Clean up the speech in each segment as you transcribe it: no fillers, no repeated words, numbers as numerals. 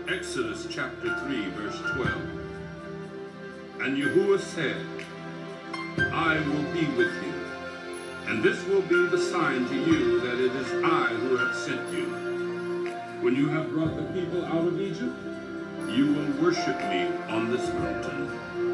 Exodus chapter 3, verse 12. And Yahuwah said, I will be with you, and this will be the sign to you that it is I who have sent you. When you have brought the people out of Egypt, you will worship me on this mountain.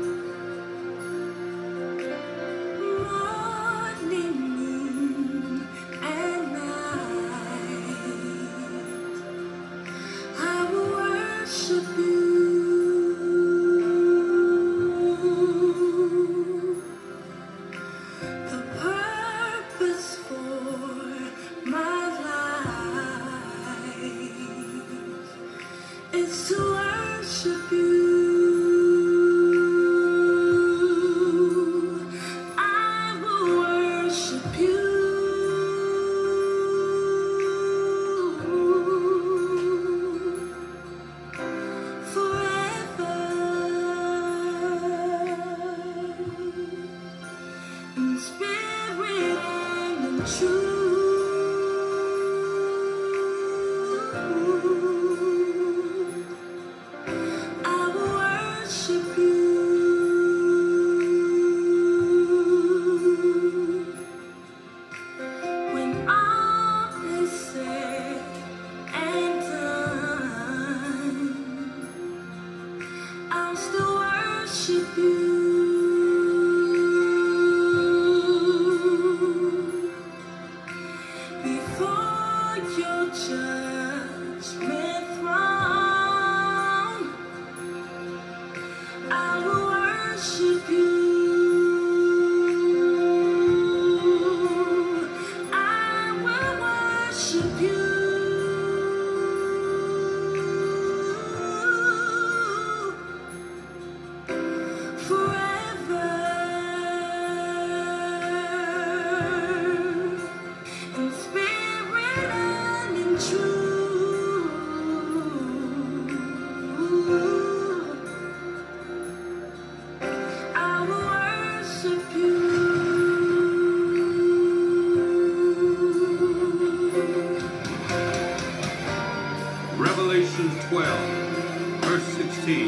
Revelation 12, verse 16.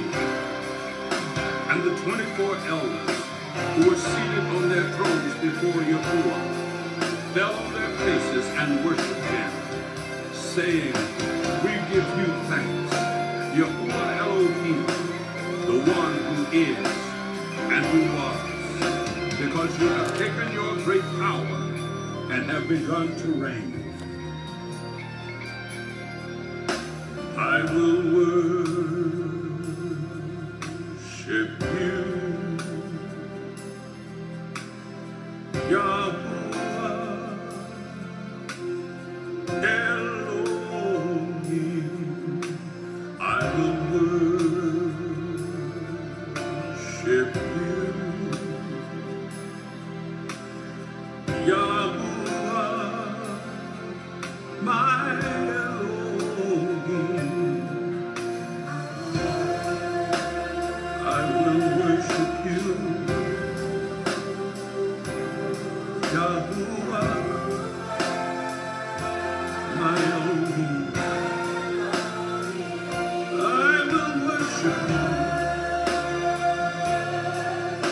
And the 24 elders who were seated on their thrones before Yahuwah fell on their faces and worshipped him, saying, We give you thanks, Yahuwah Elohim, the one who is and who was, because you have taken your great power and have begun to reign. I will worship you, Yahuwah Elohim. I will worship you, Yahuwah, my Elohim. I will worship you, Yahuwah, my Elohim. I will worship you,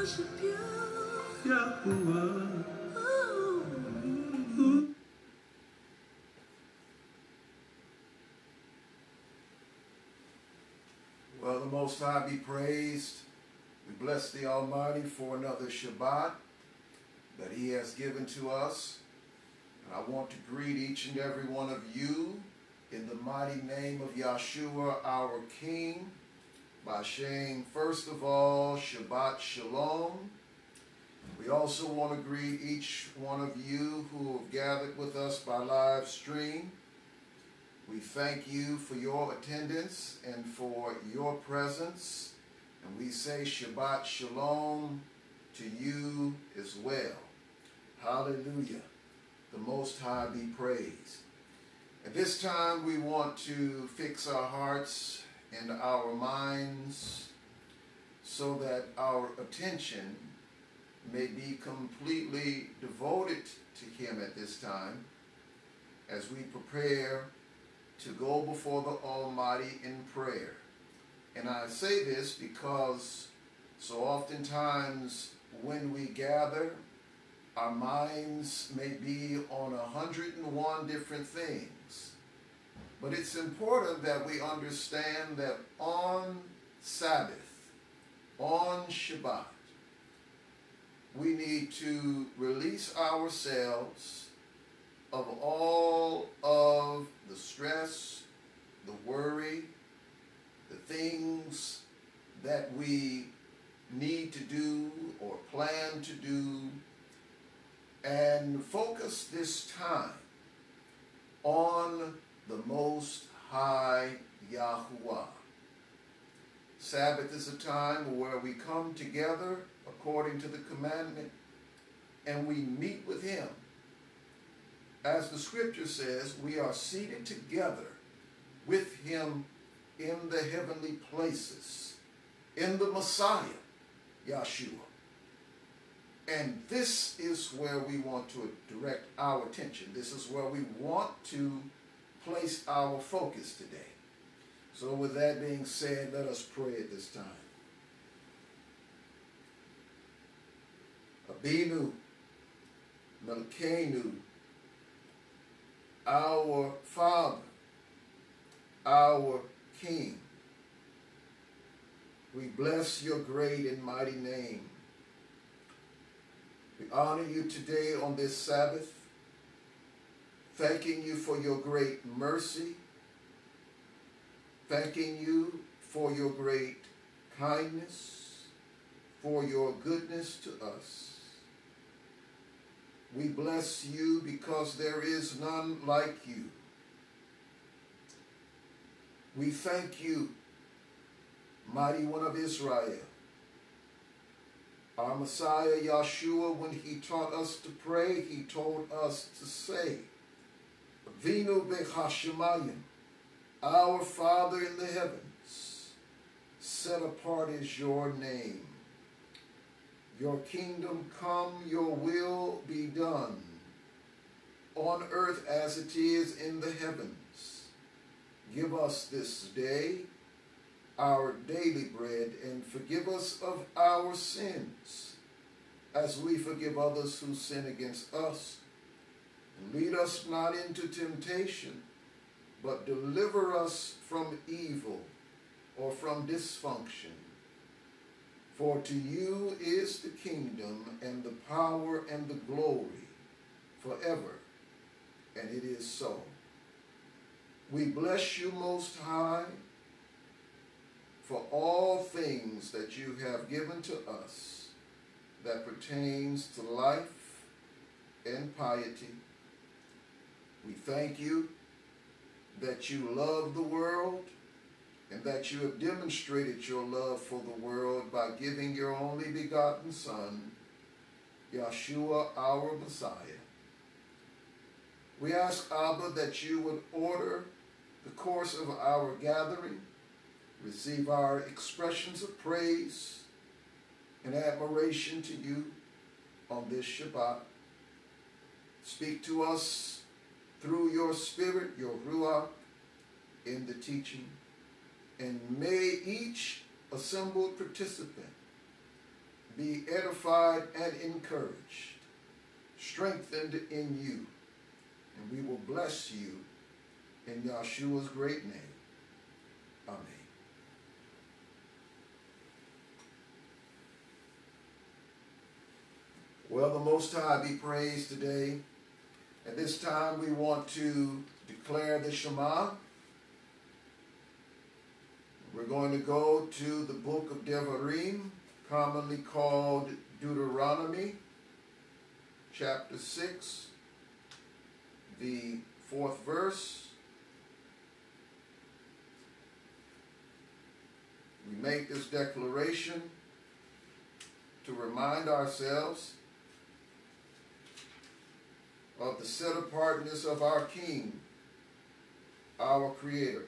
worship you, Yahuwah. Ooh. Well, the Most High be praised. We bless the Almighty for another Shabbat that He has given to us. And I want to greet each and every one of you in the mighty name of Yahshua, our King, by saying, first of all, Shabbat Shalom. We also want to greet each one of you who have gathered with us by live stream. We thank you for your attendance and for your presence. And we say Shabbat Shalom to you as well. Hallelujah. The Most High be praised. At this time, we want to fix our hearts and our minds so that our attention may be completely devoted to Him at this time as we prepare to go before the Almighty in prayer. And I say this because so oftentimes when we gather, our minds may be on 101 different things. But it's important that we understand that on Sabbath, on Shabbat, we need to release ourselves of all of the stress, the worry, the things that we need to do or plan to do, and focus this time on the Most High Yahuwah. Sabbath is a time where we come together according to the commandment and we meet with Him. As the scripture says, we are seated together with Him in the heavenly places, in the Messiah, Yahshua. And this is where we want to direct our attention. This is where we want to place our focus today. So with that being said, let us pray at this time. Abinu, Melkeinu, our Father, our King, we bless your great and mighty name. We honor you today on this Sabbath, thanking you for your great mercy, thanking you for your great kindness, for your goodness to us. We bless you because there is none like you. We thank you, Mighty One of Israel. Our Messiah, Yahshua, when He taught us to pray, He told us to say, Avinu b'Hashemayim, our Father in the heavens, set apart is your name. Your kingdom come, your will be done, on earth as it is in the heavens. Give us this day our daily bread, and forgive us of our sins, as we forgive others who sin against us. And lead us not into temptation, but deliver us from evil or from dysfunction. For to you is the kingdom and the power and the glory forever, and it is so. We bless you, Most High, for all things that you have given to us that pertains to life and piety. We thank you that you love the world and that you have demonstrated your love for the world by giving your only begotten Son, Yahshua, our Messiah. We ask, Abba, that you would order the course of our gathering, receive our expressions of praise and admiration to you on this Shabbat. Speak to us through your Spirit, your Ruach, in the teaching. And may each assembled participant be edified and encouraged, strengthened in you, and we will bless you in Yahshua's great name. Amen. Well, the Most High be praised today. At this time, we want to declare the Shema. We're going to go to the book of Devarim, commonly called Deuteronomy, chapter 6, the 4th verse. We make this declaration to remind ourselves of the set-apartness of our King, our Creator.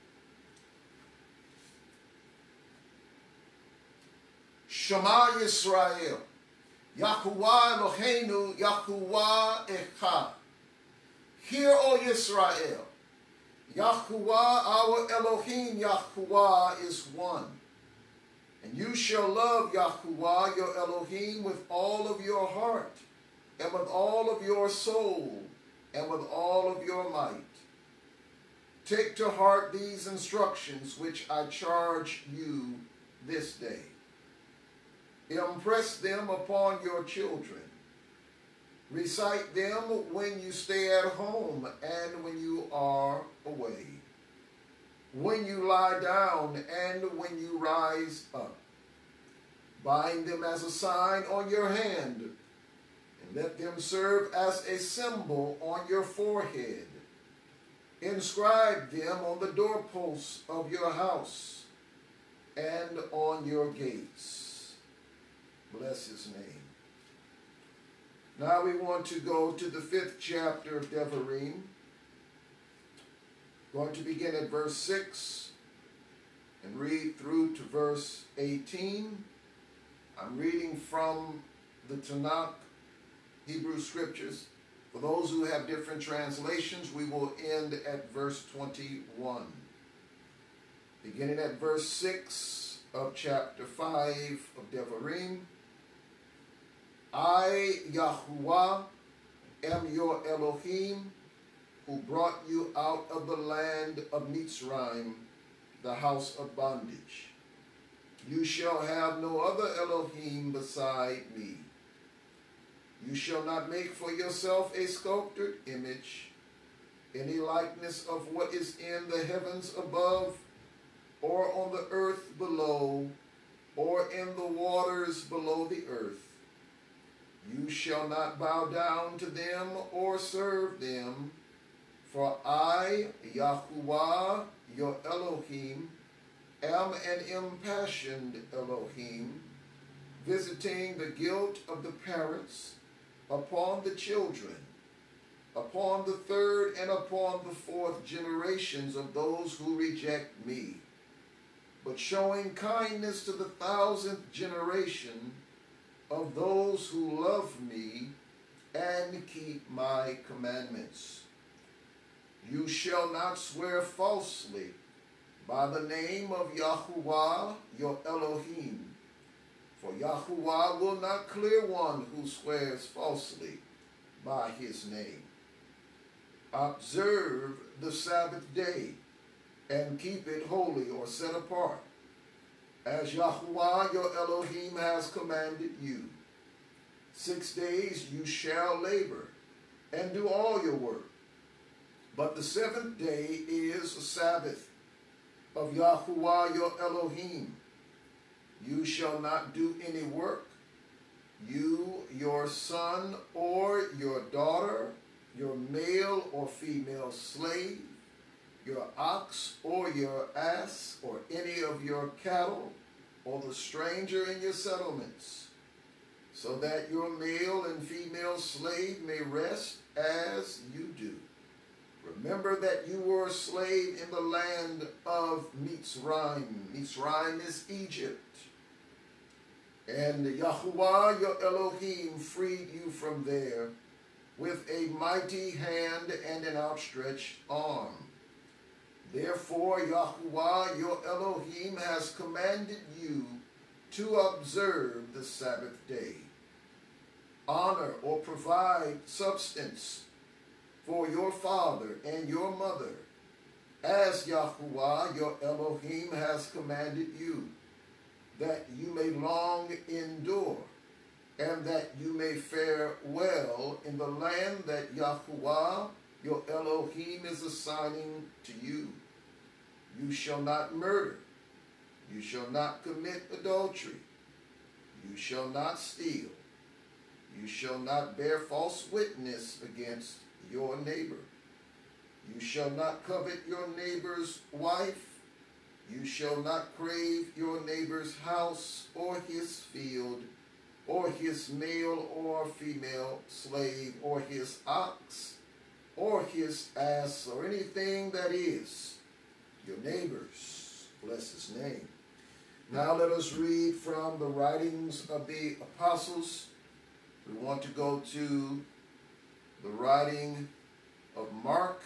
Shema Yisrael, Yahuwah Eloheinu, Yahuwah Echad. Hear, O Yisrael, Yahuwah our Elohim, Yahuwah is one. And you shall love Yahuwah your Elohim with all of your heart, and with all of your soul, and with all of your might. Take to heart these instructions which I charge you this day. Impress them upon your children. Recite them when you stay at home and when you are away, when you lie down and when you rise up. Bind them as a sign on your hand, and let them serve as a symbol on your forehead. Inscribe them on the doorposts of your house and on your gates. Bless his name. Now we want to go to the 5th chapter of Devarim. Going to begin at verse 6 and read through to verse 18. I'm reading from the Tanakh, Hebrew Scriptures. For those who have different translations, we will end at verse 21. Beginning at verse 6 of chapter 5 of Devarim. I, Yahuwah, am your Elohim, who brought you out of the land of Mitzrayim, the house of bondage. You shall have no other Elohim beside me. You shall not make for yourself a sculptured image, any likeness of what is in the heavens above, or on the earth below, or in the waters below the earth. You shall not bow down to them or serve them, for I, Yahuwah, your Elohim, am an impassioned Elohim, visiting the guilt of the parents upon the children, upon the 3rd and upon the 4th generations of those who reject me, but showing kindness to the 1,000th generation of those who love me and keep my commandments. You shall not swear falsely by the name of Yahuwah your Elohim, for Yahuwah will not clear one who swears falsely by his name. Observe the Sabbath day and keep it holy or set apart, as Yahuwah your Elohim has commanded you. 6 days you shall labor and do all your work, but the 7th day is a Sabbath of Yahuwah your Elohim. You shall not do any work, you, your son or your daughter, your male or female slave, your ox or your ass, or any of your cattle, or the stranger in your settlements, so that your male and female slave may rest as you do. Remember that you were a slave in the land of Mitzrayim. Mitzrayim is Egypt. And Yahuwah your Elohim freed you from there with a mighty hand and an outstretched arm. Therefore Yahuwah your Elohim has commanded you to observe the Sabbath day. Honor or provide substance for your father and your mother, as Yahuwah your Elohim has commanded you, that you may long endure, and that you may fare well in the land that Yahuwah your Elohim is assigning to you. You shall not murder. You shall not commit adultery. You shall not steal. You shall not bear false witness against your neighbor. You shall not covet your neighbor's wife. You shall not crave your neighbor's house or his field, or his male or female slave, or his ox, or his ass, or anything that is your neighbor's. Bless his name. Now let us read from the writings of the apostles. We want to go to the writing of Mark,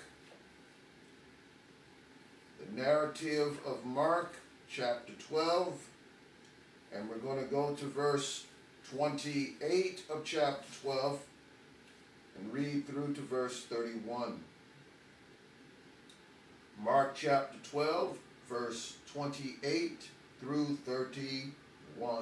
the narrative of Mark, chapter 12, and we're going to go to verse 28 of chapter 12 and read through to verse 31. Mark chapter 12, verse 28 through 31.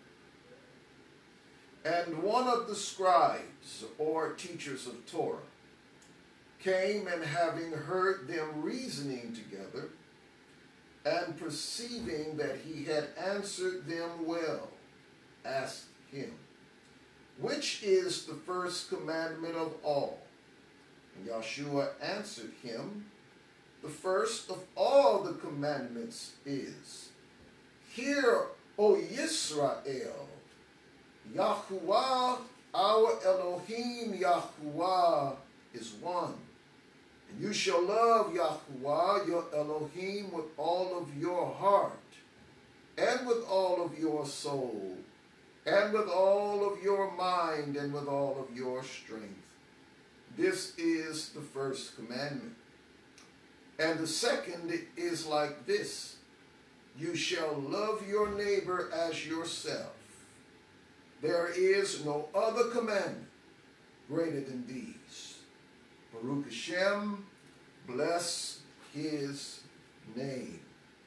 And one of the scribes or teachers of Torah came, and having heard them reasoning together, and perceiving that he had answered them well, asked him, which is the first commandment of all? And Yahshua answered him, the first of all the commandments is, Hear, O Yisrael, Yahuwah, our Elohim, Yahuwah is one. And you shall love Yahuwah, your Elohim, with all of your heart, and with all of your soul, and with all of your mind, and with all of your strength. This is the first commandment. And the second is like this: you shall love your neighbor as yourself. There is no other commandment greater than these. Baruch Hashem, bless his name.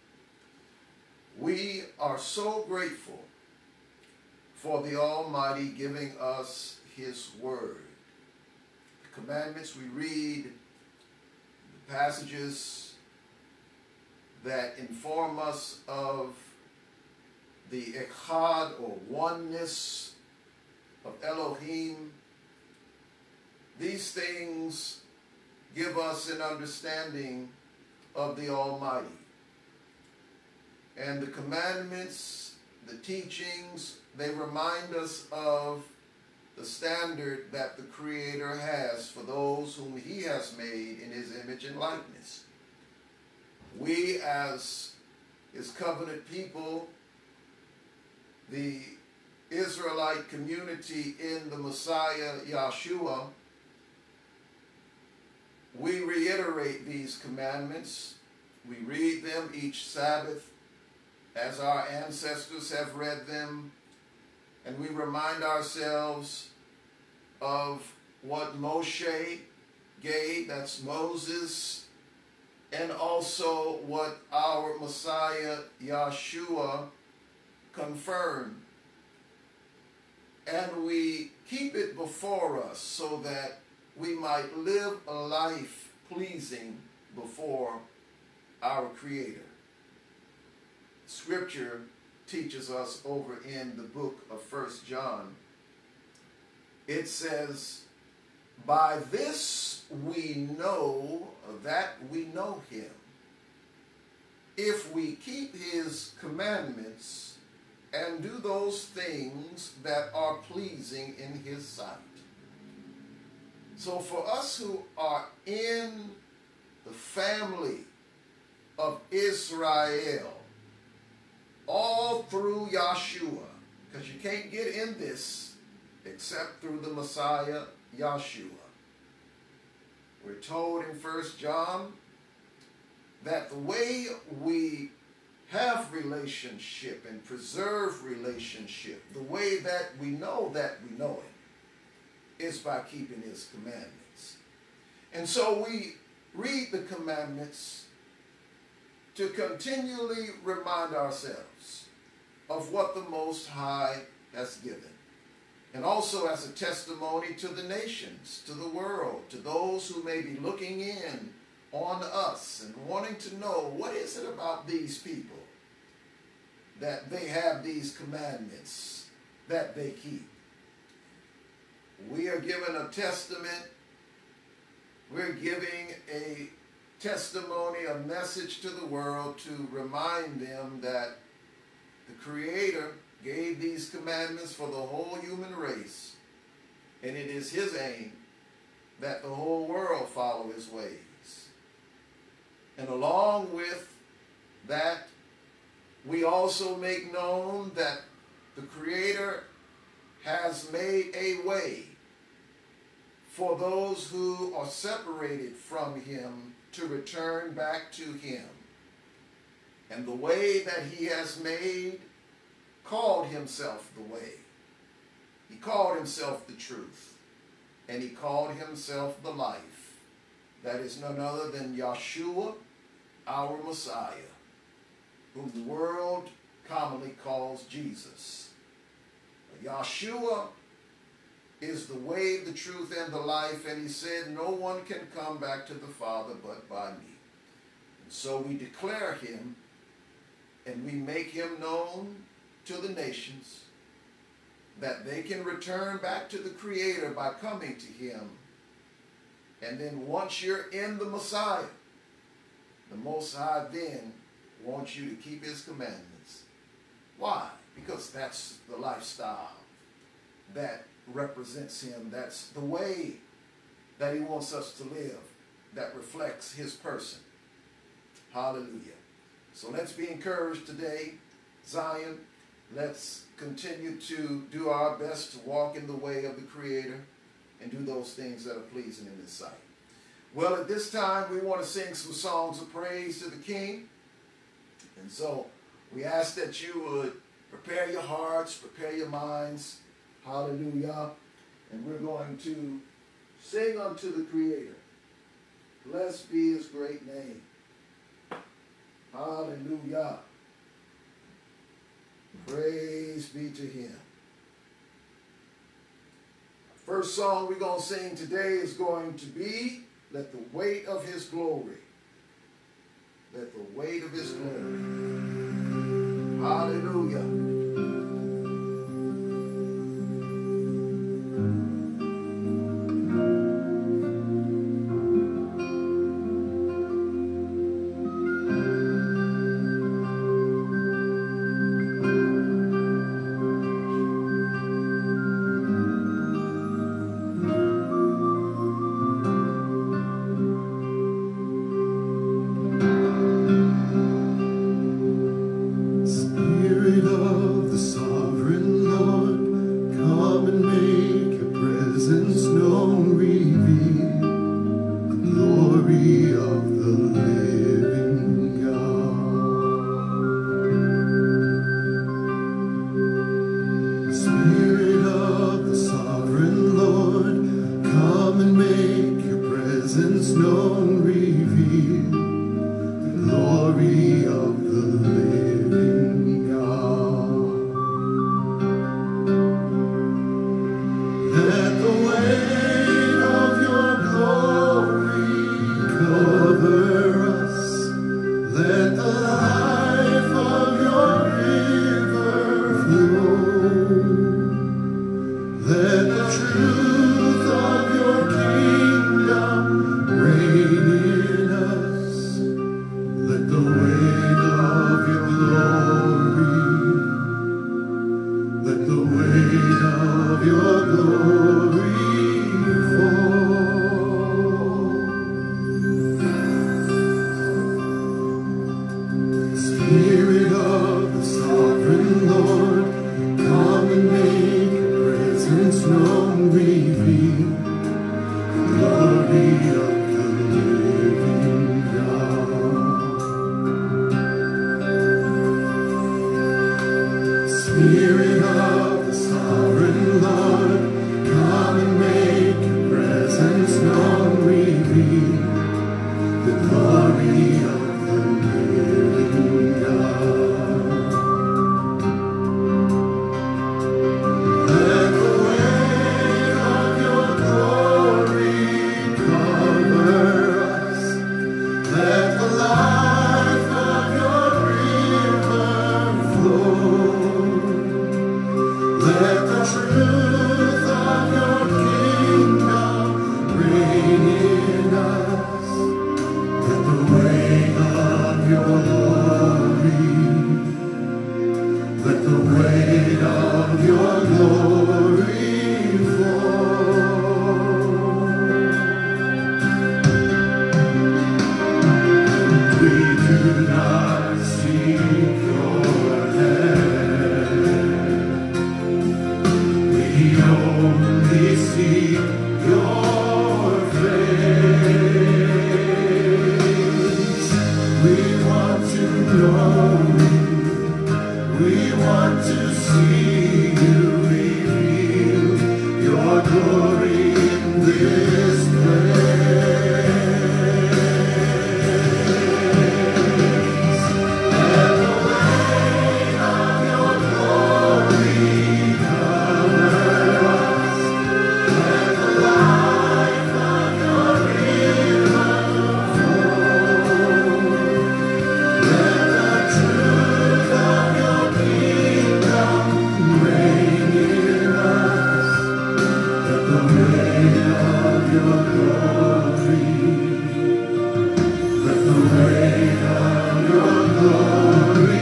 We are so grateful for the Almighty giving us his word. The commandments we read, the passages that inform us of the echad, or oneness of Elohim, these things give us an understanding of the Almighty. And the commandments, the teachings, they remind us of the standard that the Creator has for those whom he has made in his image and likeness. We, as his covenant people, the Israelite community in the Messiah Yahshua, we reiterate these commandments. We read them each Sabbath as our ancestors have read them, and we remind ourselves of what Moshe gave, that's Moses, and also what our Messiah Yahshua confirmed. And we keep it before us so that we might live a life pleasing before our Creator. Scripture teaches us over in the book of 1 John. It says, by this we know that we know him, if we keep his commandments and do those things that are pleasing in his sight. So for us who are in the family of Israel, all through Yahshua, because you can't get in this except through the Messiah Yahshua. We're told in 1 John that the way we have relationship and preserve relationship, the way that we know Him, is by keeping His commandments. And so we read the commandments to continually remind ourselves of what the Most High has given. And also as a testimony to the nations, to the world, to those who may be looking in on us and wanting to know, what is it about these people that they have these commandments that they keep? We are given a testament. We're giving a testimony, a message to the world to remind them that the Creator gave these commandments for the whole human race, and it is His aim that the whole world follow His ways. And along with that, we also make known that the Creator has made a way for those who are separated from Him to return back to Him. And the way that He has made called Himself the way. He called Himself the truth. And He called Himself the life. That is none other than Yeshua, our Messiah, whom the world commonly calls Jesus. Yeshua is the way, the truth, and the life, and He said, no one can come back to the Father but by me. And so we declare Him, and we make Him known to the nations, that they can return back to the Creator by coming to Him. And then once you're in the Messiah, the Most High then wants you to keep His commandments. Why? Because that's the lifestyle that represents Him. That's the way that He wants us to live, that reflects His person. Hallelujah. So let's be encouraged today, Zion. Let's continue to do our best to walk in the way of the Creator and do those things that are pleasing in His sight. Well, at this time, we want to sing some songs of praise to the King. And so we ask that you would prepare your hearts, prepare your minds. Hallelujah. And we're going to sing unto the Creator. Blessed be His great name. Hallelujah. Praise be to Him. First song we're going to sing today is going to be Let the Weight of His Glory. Let the weight of His glory. Hallelujah. Let the truth of your kingdom reign in us. Let the weight of your glory, let the weight of your glory fall. We do not seek your hand, we only seek your face. We want to know you, we want to see you reveal your glory in this place. Let the weight of your glory cover us. Let the life of your river flow. Let the truth of your kingdom reign in us. Let the weight of your glory, let the weight of your glory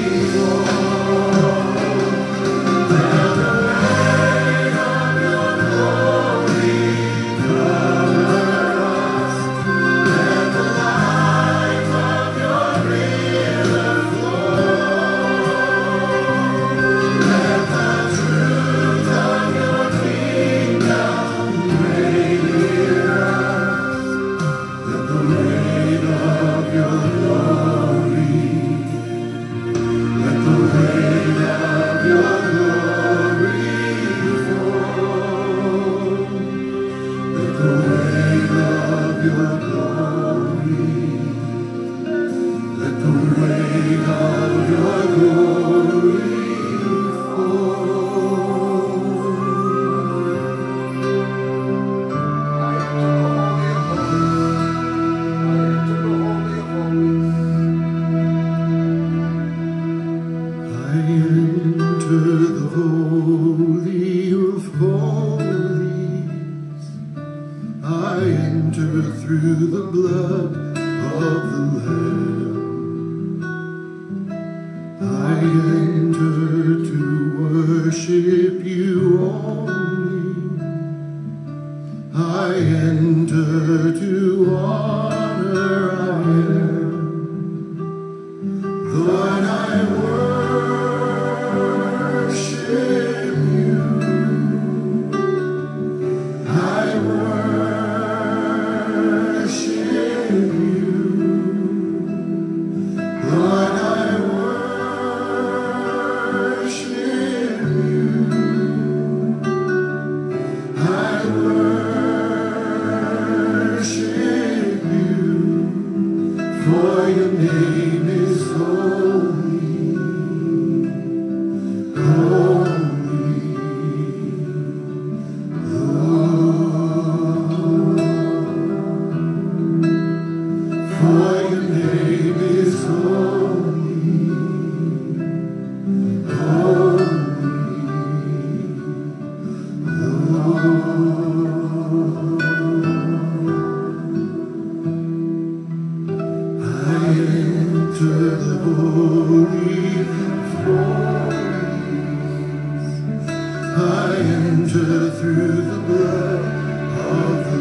fall. Let the weight of your glory cover us. Let the life of your river flow. Let the truth of your kingdom reign in us. Let the weight of your glory, let the weight of your glory fall. Let the weight of your glory, let the weight of your glory fall. I enter the Holy of Holies. I enter the Holy of Holies. I enter through the blood of the Lamb. I enter to worship you only. I enter to honor I am. Lord, I worship you. I worship you. Lord, I worship you. I worship you. For your name is holy, holy, Lord. For your name is holy, holy, Lord. I enter the Holy of Holies. I enter through the blood of the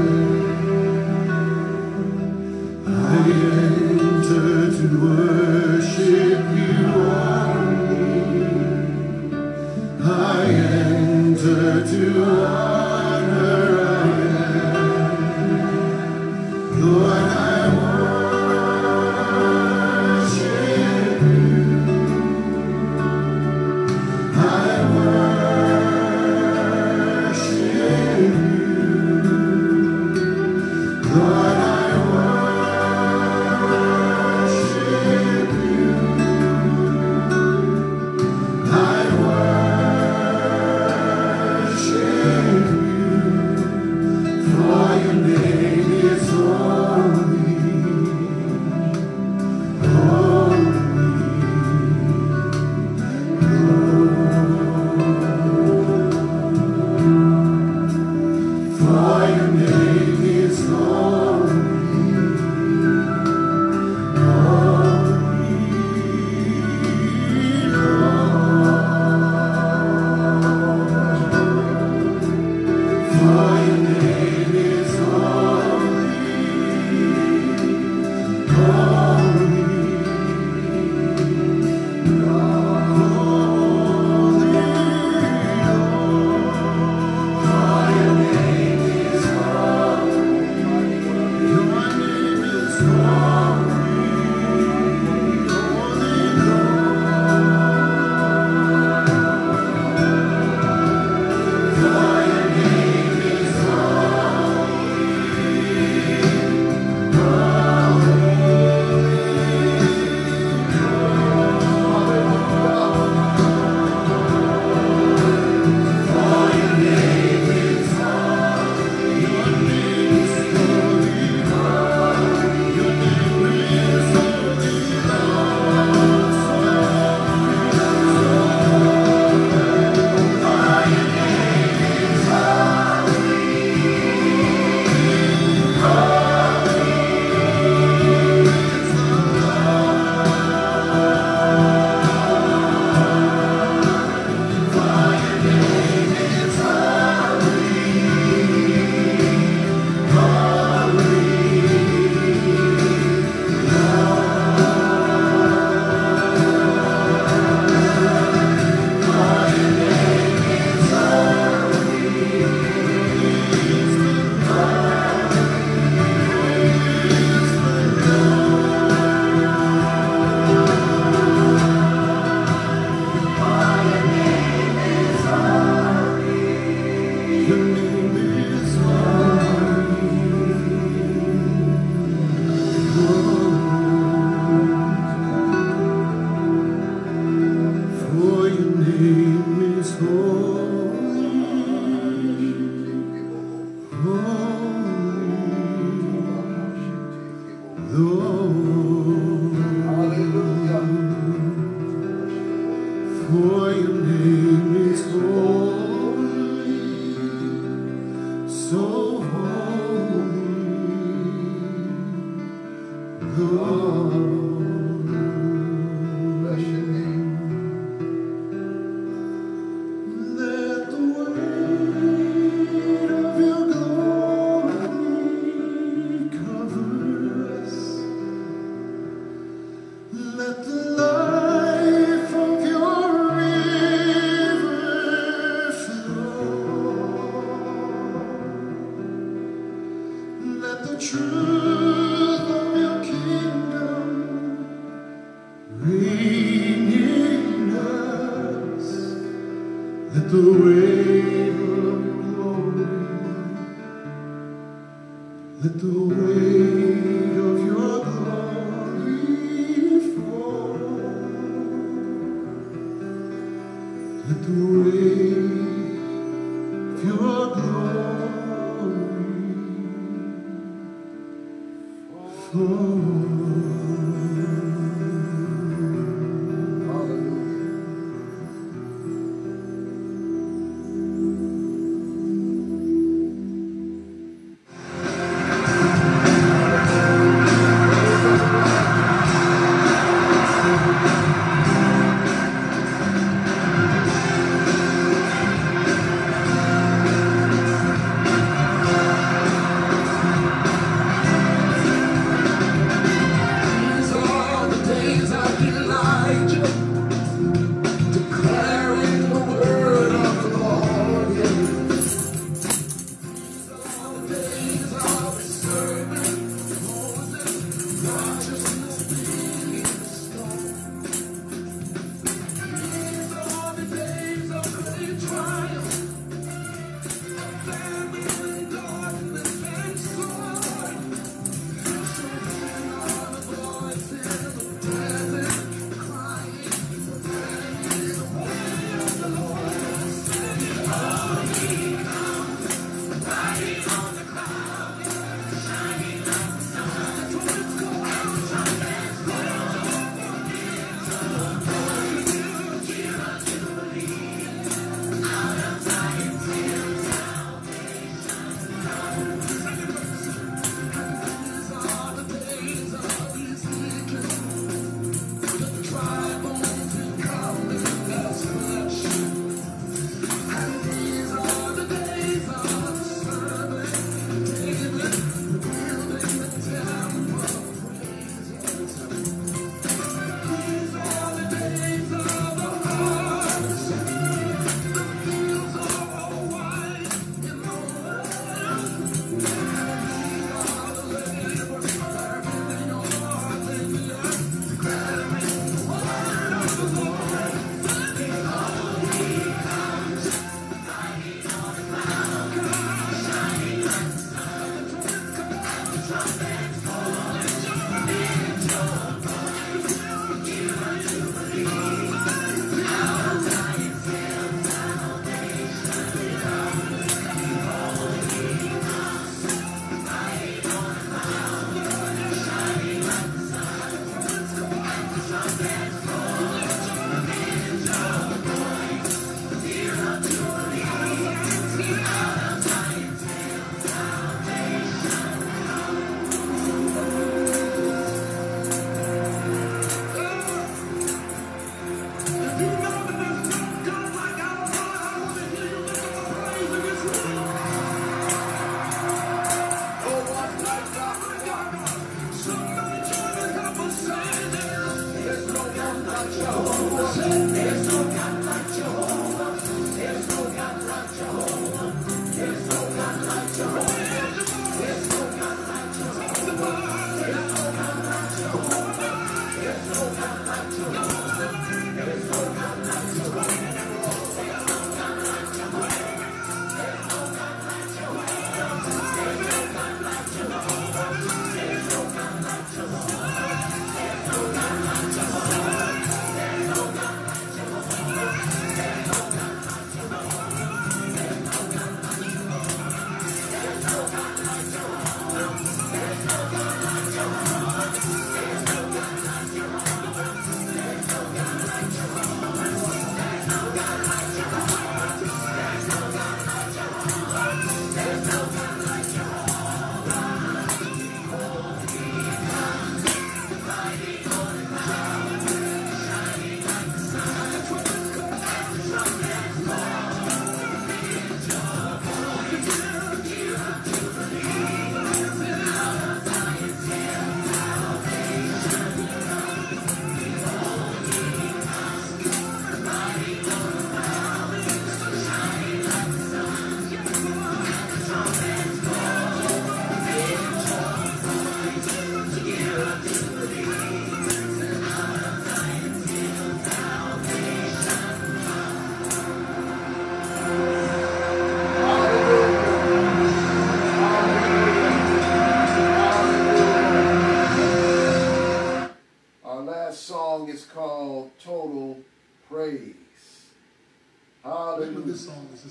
Lamb. I enter to worship you only. I enter to honor I am. Lord, I worship you. I worship you. Lord, I worship you. I worship so holy, Lord. Bless your name. Let the weight of your glory cover us. Let the life of your river flow. Let the truth of your kingdom reign in us. Let the weight of your glory, let the weight of your glory fall. Let the weight of your glory fall. Hallelujah.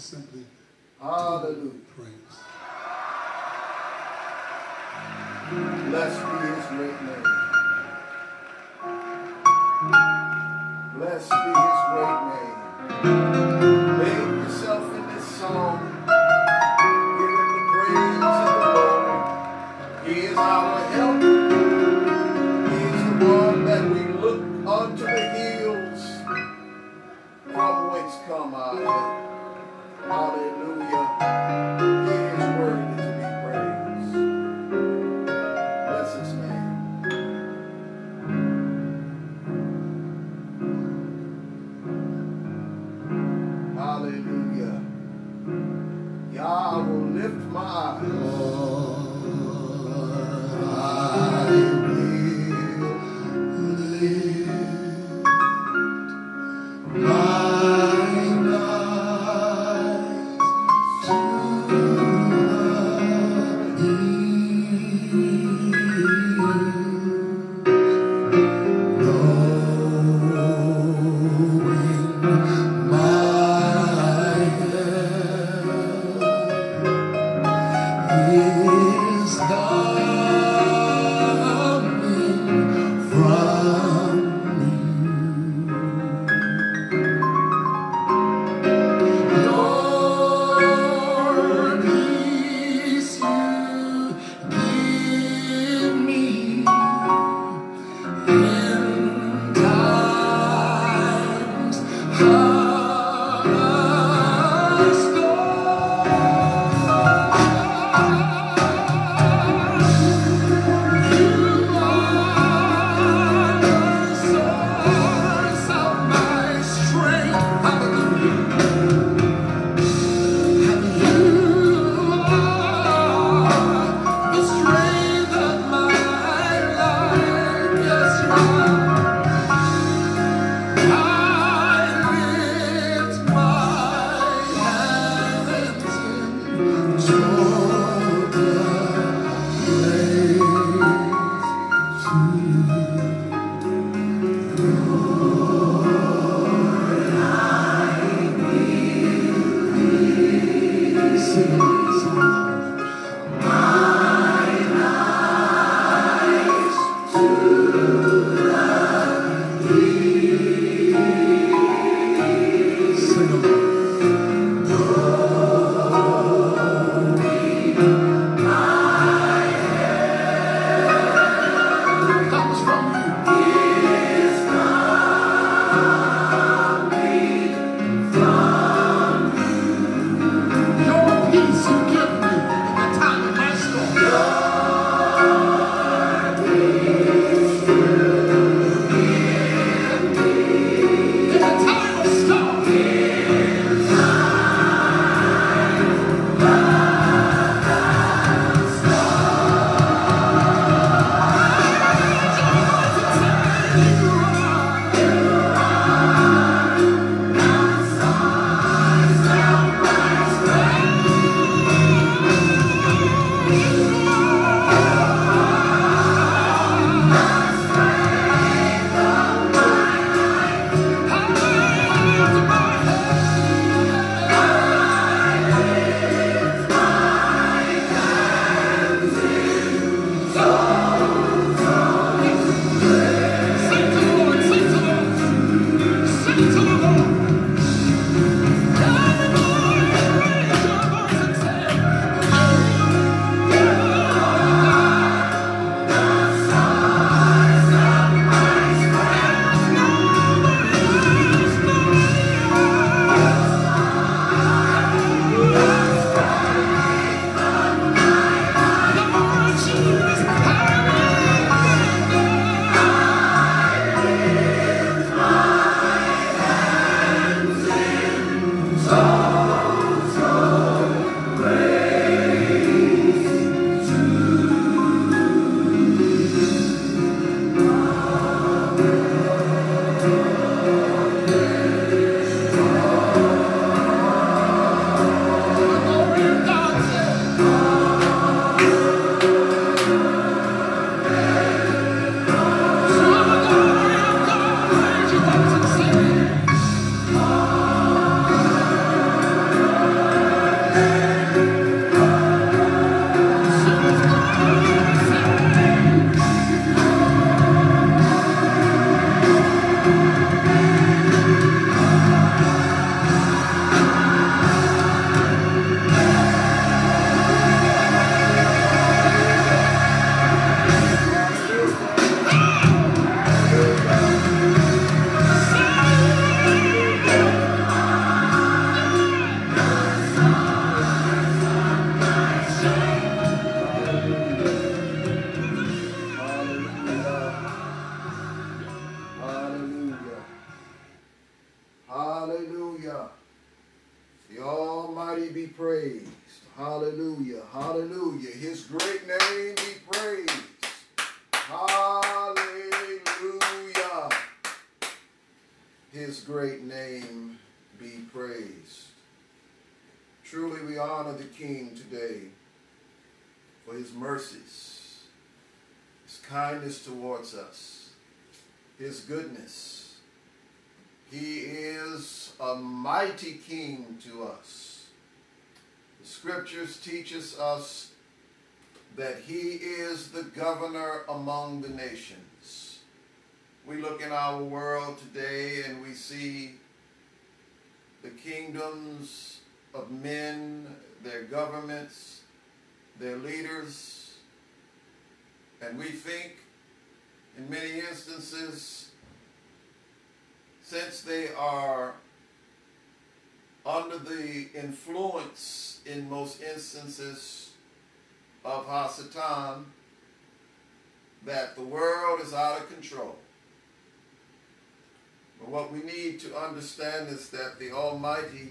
simply Hallelujah. praise. Blessed be his great name. Blessed be his great name. Bathe yourself in this song. Give him the praise of the Lord. He is our help. He is the one that we look unto the hills from whence come our help. Hallelujah. He is worthy to be praised. Bless his name. Hallelujah. Yah, I will lift my eyes. I will lift my eyes to the hills, knowing my is coming from you. Your peace you give me in times of peace. Almighty be praised. Hallelujah. Hallelujah. His great name be praised. Hallelujah. His great name be praised. Truly we honor the King today for his mercies, his kindness towards us, his goodness. He is a mighty King to us. The scriptures teaches us that he is the governor among the nations. We look in our world today and we see the kingdoms of men, their governments, their leaders, and we think in many instances, since they are under the influence in most instances of Hasatan, that the world is out of control. But what we need to understand is that the Almighty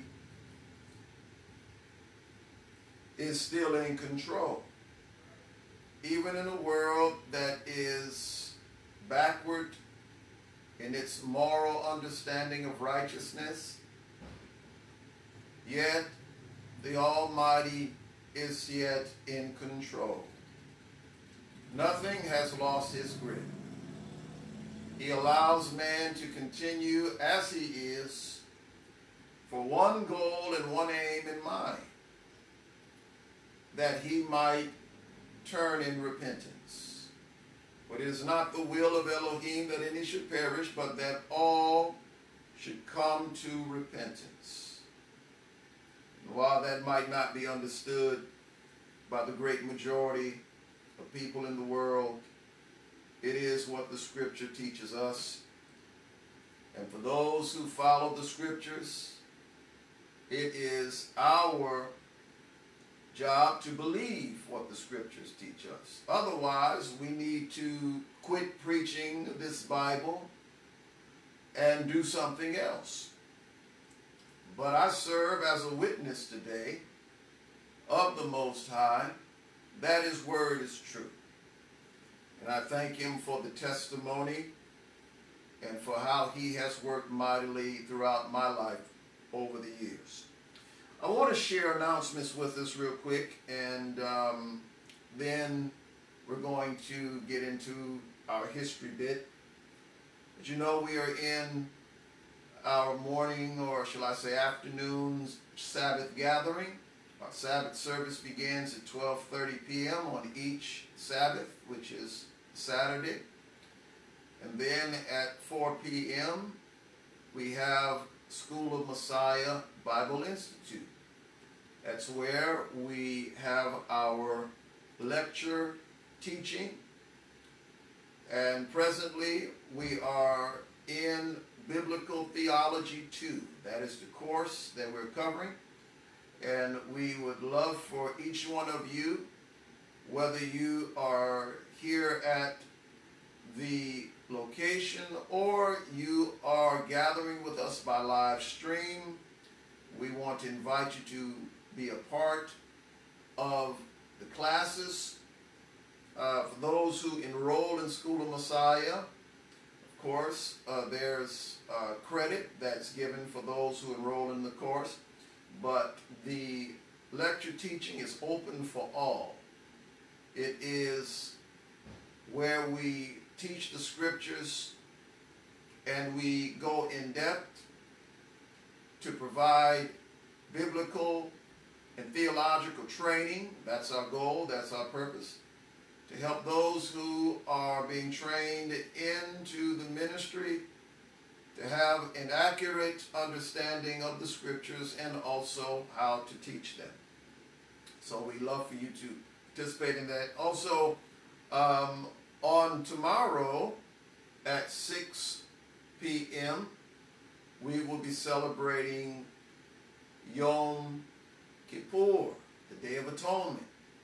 is still in control. Even in a world that is backward in its moral understanding of righteousness, yet the Almighty is yet in control. Nothing has lost his grip. He allows man to continue as he is for one goal and one aim in mind, that he might turn in repentance. But it is not the will of Elohim that any should perish, but that all should come to repentance. And while that might not be understood by the great majority of people in the world, it is what the scripture teaches us. And for those who follow the scriptures, it is our job to believe what the scriptures teach us. Otherwise, we need to quit preaching this Bible and do something else. But I serve as a witness today of the Most High that his word is true. And I thank him for the testimony and for how he has worked mightily throughout my life over the years. I want to share announcements with us real quick, and then we're going to get into our history bit. As you know, we are in our morning, or shall I say afternoon, Sabbath gathering. Our Sabbath service begins at 12:30 p.m. on each Sabbath, which is Saturday. And then at 4 p.m. we have School of Messiah Bible Institute. That's where we have our lecture teaching. And presently we are in Biblical Theology 2. That is the course that we're covering. And we would love for each one of you, whether you are here at the location or you are gathering with us by live stream, we want to invite you to be a part of the classes. For those who enroll in School of Messiah, of course, there's credit that's given for those who enroll in the course, but the lecture teaching is open for all. It is where we teach the scriptures and we go in depth to provide biblical and theological training. That's our goal, that's our purpose, to help those who are being trained into the ministry to have an accurate understanding of the scriptures and also how to teach them. So we love for you to participate in that. Also, on tomorrow at 6 p.m., we will be celebrating Yom Kippur, the Day of Atonement.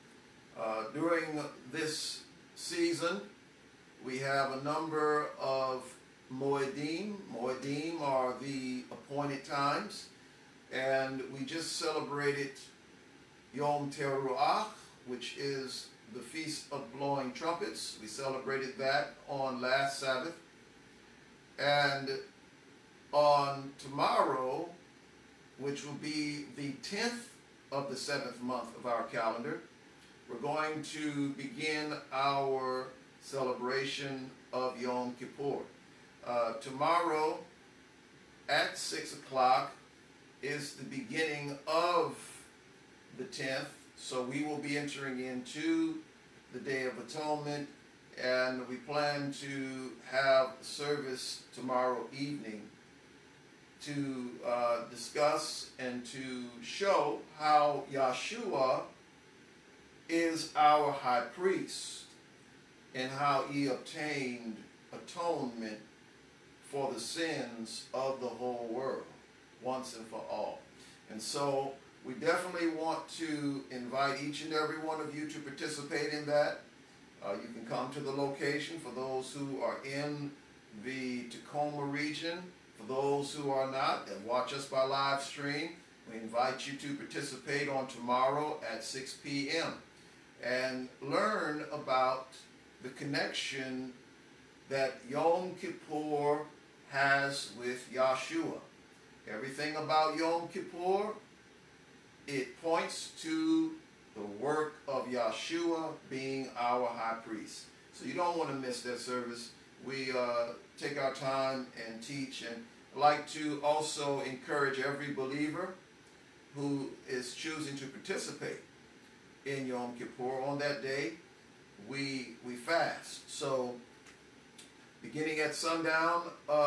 During this season, we have a number of Moedim. Moedim are the appointed times. And we just celebrated Yom Teruah, which is the Feast of Blowing Trumpets. We celebrated that on last Sabbath. And on tomorrow, which will be the 10th of the 7th month of our calendar, we're going to begin our celebration of Yom Kippur. Tomorrow at 6 o'clock is the beginning of the 10th, so we will be entering into the Day of Atonement, and we plan to have a service tomorrow evening to discuss and to show how Yahshua is our high priest and how he obtained atonement for the sins of the whole world once and for all. And so we definitely want to invite each and every one of you to participate in that. You can come to the location for those who are in the Tacoma region. For those who are not and watch us by live stream, we invite you to participate on tomorrow at 6 p.m. and learn about the connection that Yom Kippur has with Yahshua. Everything about Yom Kippur, it points to the work of Yahshua being our high priest. So you don't want to miss that service. We take our time and teach, and I'd like to also encourage every believer who is choosing to participate in Yom Kippur. On that day, we fast. So beginning at sundown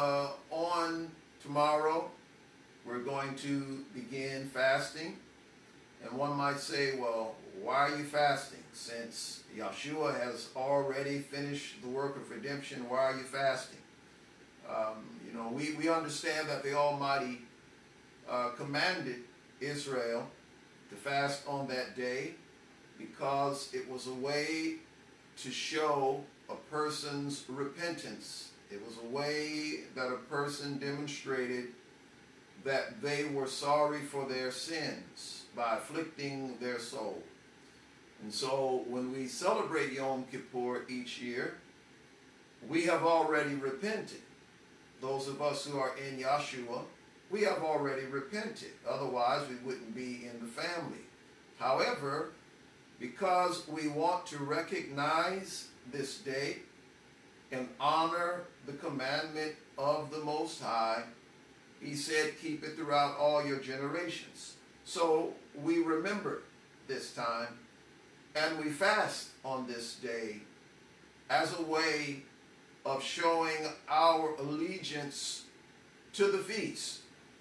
on tomorrow, we're going to begin fasting. And one might say, well, why are you fasting? Since Yahshua has already finished the work of redemption, why are you fasting? We understand that the Almighty commanded Israel to fast on that day because it was a way to show a person's repentance. It was a way that a person demonstrated that they were sorry for their sins by afflicting their soul. And so when we celebrate Yom Kippur each year, we have already repented. Those of us who are in Yahshua, we have already repented. Otherwise, we wouldn't be in the family. However, because we want to recognize this day and honor the commandment of the Most High, he said, keep it throughout all your generations. So we remember this time and we fast on this day as a way of showing our allegiance to the feast.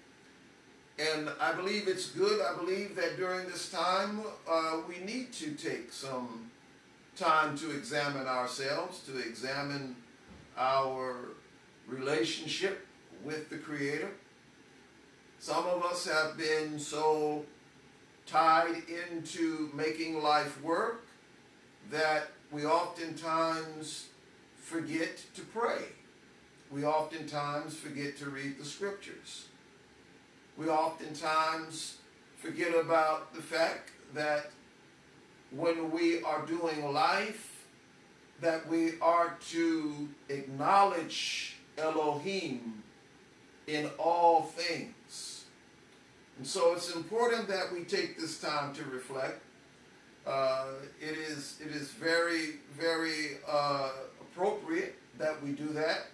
And I believe it's good. I believe that during this time we need to take some time to examine ourselves, to examine our relationship with the Creator. Some of us have been so tied into making life work that we oftentimes forget to pray. We oftentimes forget to read the scriptures. We oftentimes forget about the fact that when we are doing life, that we are to acknowledge Elohim in all things. And so it's important that we take this time to reflect. It is very, very appropriate that we do that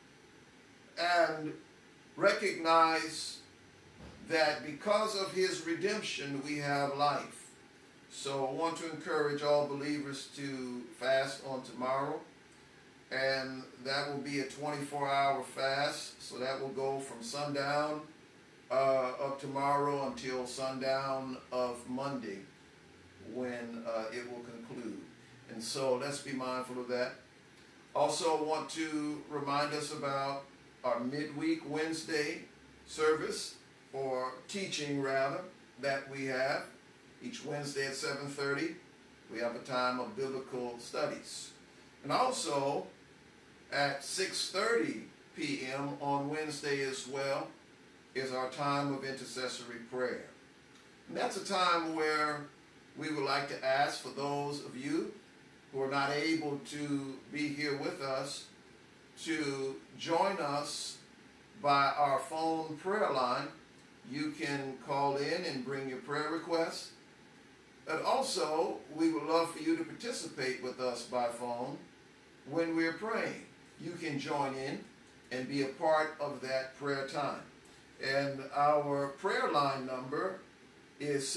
and recognize that because of his redemption we have life. So I want to encourage all believers to fast on tomorrow, and that will be a 24-hour fast. So that will go from sundown of tomorrow until sundown of Monday, when it will conclude. And so let's be mindful of that. Also want to remind us about our midweek Wednesday service, or teaching rather, that we have each Wednesday at 7:30. We have a time of biblical studies. And also at 6:30 p.m. on Wednesday as well, is our time of intercessory prayer. And that's a time where we would like to ask for those of you who are not able to be here with us to join us by our phone prayer line. You can call in and bring your prayer requests. And also, we would love for you to participate with us by phone when we're praying. You can join in and be a part of that prayer time. And our prayer line number is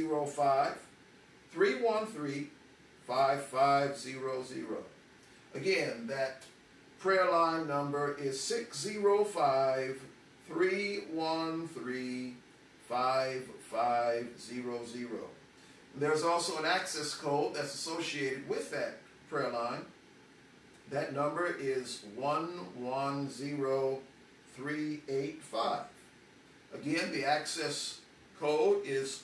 605-313-5500. Again, that prayer line number is 605-313-5500. There's also an access code that's associated with that prayer line. That number is 110385. Again, the access code is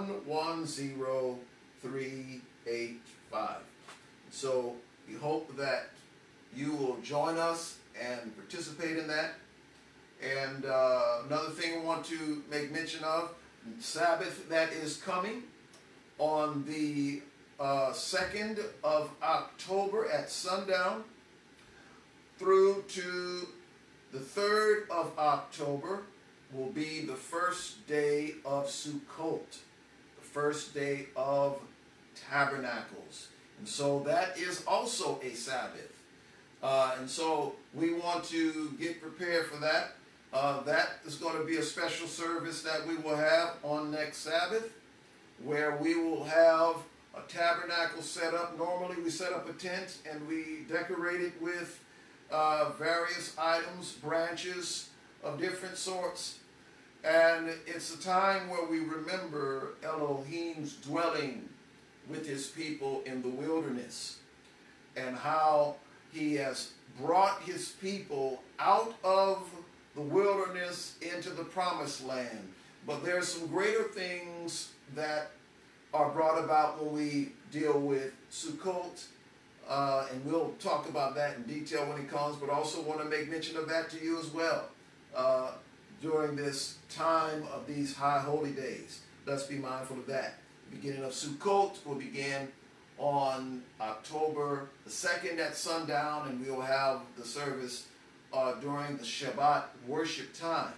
110385. So we hope that you will join us and participate in that. And another thing I want to make mention of, Sabbath that is coming on the 2nd of October at sundown through to the 3rd of October will be the first day of Sukkot, the first day of Tabernacles. And so that is also a Sabbath. And so we want to get prepared for that. That is going to be a special service that we will have on next Sabbath, where we will have a tabernacle set up. Normally we set up a tent and we decorate it with various items, branches of different sorts. And it's a time where we remember Elohim's dwelling with his people in the wilderness and how he has brought his people out of the wilderness into the promised land. But there's some greater things that are brought about when we deal with Sukkot, and we'll talk about that in detail when it comes, but also want to make mention of that to you as well during this time of these high holy days. Let's be mindful of that. The beginning of Sukkot will begin on October the 2nd at sundown, and we'll have the service during the Shabbat worship time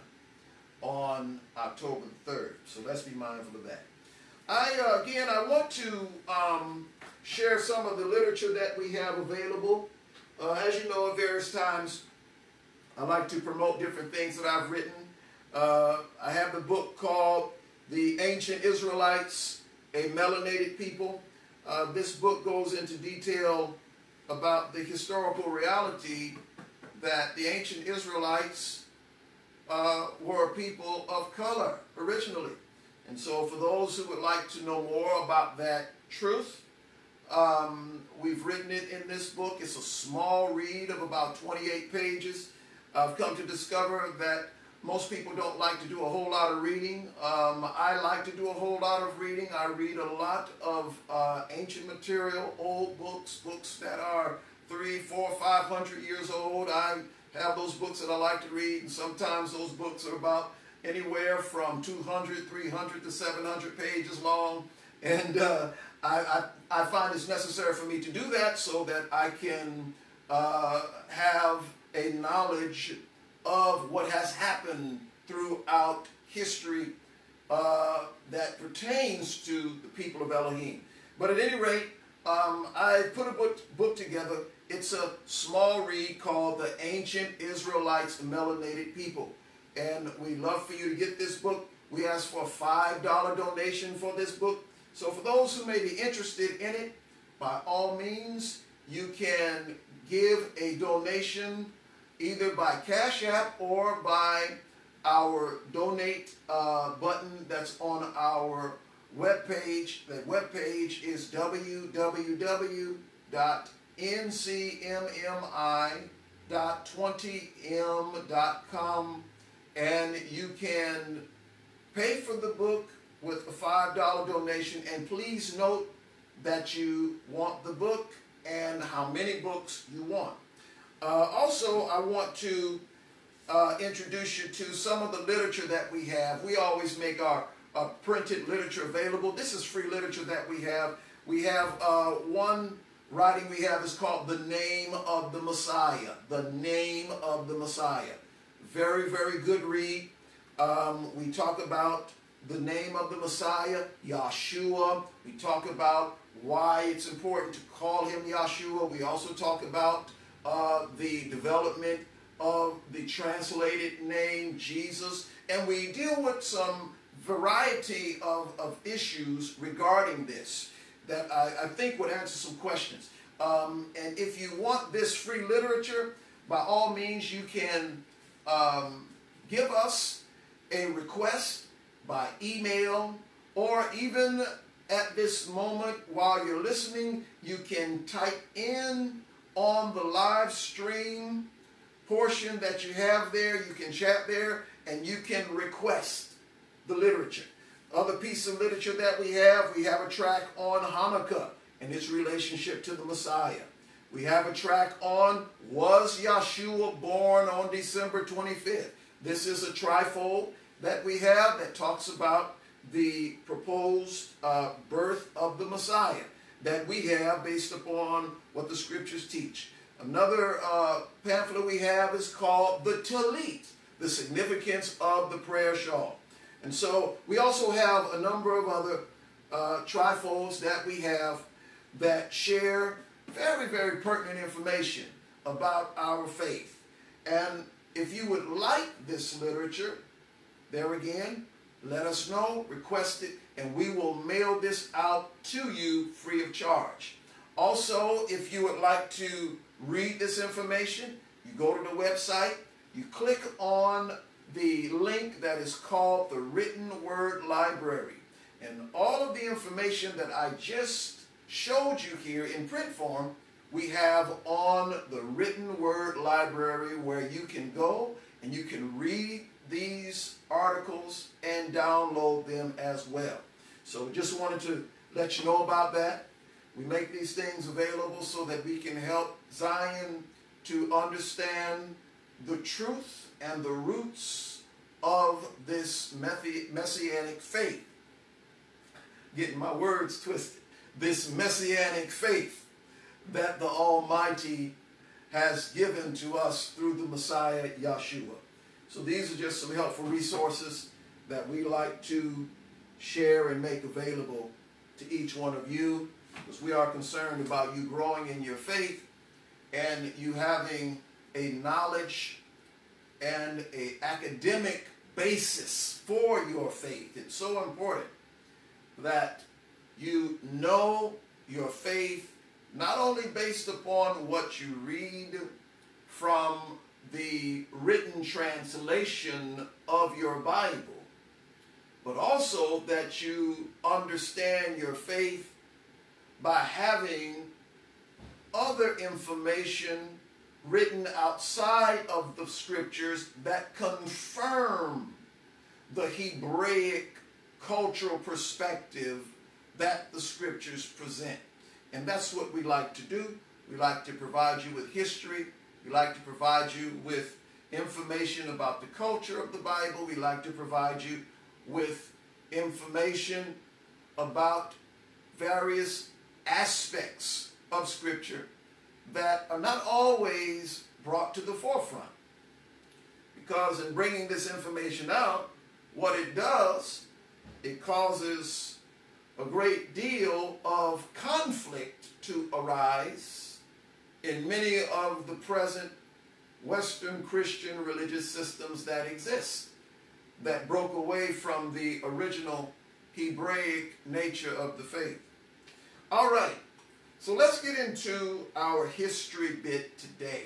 on October the 3rd. So let's be mindful of that. Again, I want to share some of the literature that we have available. As you know, at various times, I like to promote different things that I've written. I have the book called The Ancient Israelites, a Melanated People. This book goes into detail about the historical reality that the ancient Israelites were a people of color originally. And so for those who would like to know more about that truth, we've written it in this book. It's a small read of about 28 pages. I've come to discover that most people don't like to do a whole lot of reading. I like to do a whole lot of reading. I read a lot of ancient material, old books, books that are 300, 400, 500 years old. I have those books that I like to read, and sometimes those books are about anywhere from 200, 300 to 700 pages long. And I find it's necessary for me to do that so that I can have a knowledge of what has happened throughout history that pertains to the people of Elohim. But at any rate, I put a book together. It's a small read called The Ancient Israelites, Melanated People. And we'd love for you to get this book. We ask for a $5 donation for this book. So for those who may be interested in it, by all means, you can give a donation either by Cash App or by our donate button that's on our webpage. That webpage is www.ncmmi.20m.com, and you can pay for the book with a $5 donation. And please note that you want the book and how many books you want. Also, I want to introduce you to some of the literature that we have. We always make our printed literature available. This is free literature that we have. We have one writing we have is called The Name of the Messiah. The Name of the Messiah. Very, very good read. We talk about the name of the Messiah, Yahshua. We talk about why it's important to call him Yahshua. We also talk about the development of the translated name Jesus. And we deal with some variety of issues regarding this that I think would answer some questions. And if you want this free literature, by all means you can give us a request by email, or even at this moment while you're listening, you can type in on the live stream portion that you have there. You can chat there and you can request the literature. Other piece of literature that we have a track on Hanukkah and its relationship to the Messiah. We have a track on, was Yahshua born on December 25th? This is a trifold that we have that talks about the proposed birth of the Messiah that we have based upon what the scriptures teach. Another pamphlet we have is called the Talit, the significance of the prayer shawl. And so we also have a number of other trifolds that we have that share very, very pertinent information about our faith. And if you would like this literature, there again, let us know, request it, and we will mail this out to you free of charge. Also, if you would like to read this information, you go to the website, you click on the link that is called the Written Word Library. And all of the information that I just showed you here in print form, we have on the Written Word Library, where you can go and you can read these articles and download them as well. So just wanted to let you know about that. We make these things available so that we can help Zion to understand the truth and the roots of this messianic faith. Getting my words twisted. This messianic faith that the Almighty has given to us through the Messiah, Yahshua. So these are just some helpful resources that we like to share and make available to each one of you, because we are concerned about you growing in your faith and you having a knowledge and an academic basis for your faith. It's so important that you know your faith not only based upon what you read from the written translation of your Bible, but also that you understand your faith by having other information written outside of the scriptures that confirm the Hebraic cultural perspective that the scriptures present. And that's what we like to do. We like to provide you with history. We like to provide you with information about the culture of the Bible. We like to provide you with information about various aspects of Scripture that are not always brought to the forefront. Because in bringing this information out, what it does, it causes a great deal of conflict to arise in many of the present Western Christian religious systems that exist, that broke away from the original Hebraic nature of the faith. All right, so let's get into our history bit today.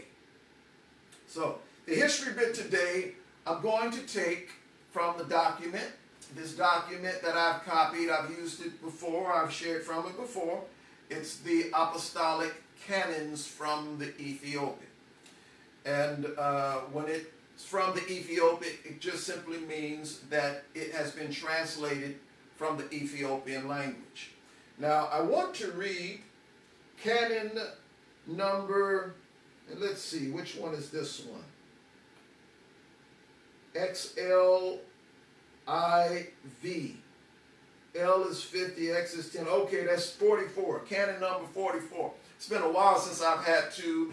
So the history bit today, I'm going to take from the document. This document that I've copied, I've used it before, I've shared from it before. It's the Apostolic Canons from the Ethiopian. And when it's from the Ethiopic, it just simply means that it has been translated from the Ethiopian language. Now, I want to read canon number, and let's see, which one is this one? XLIV. L is 50, X is 10. Okay, that's 44. Canon number 44. It's been a while since I've had to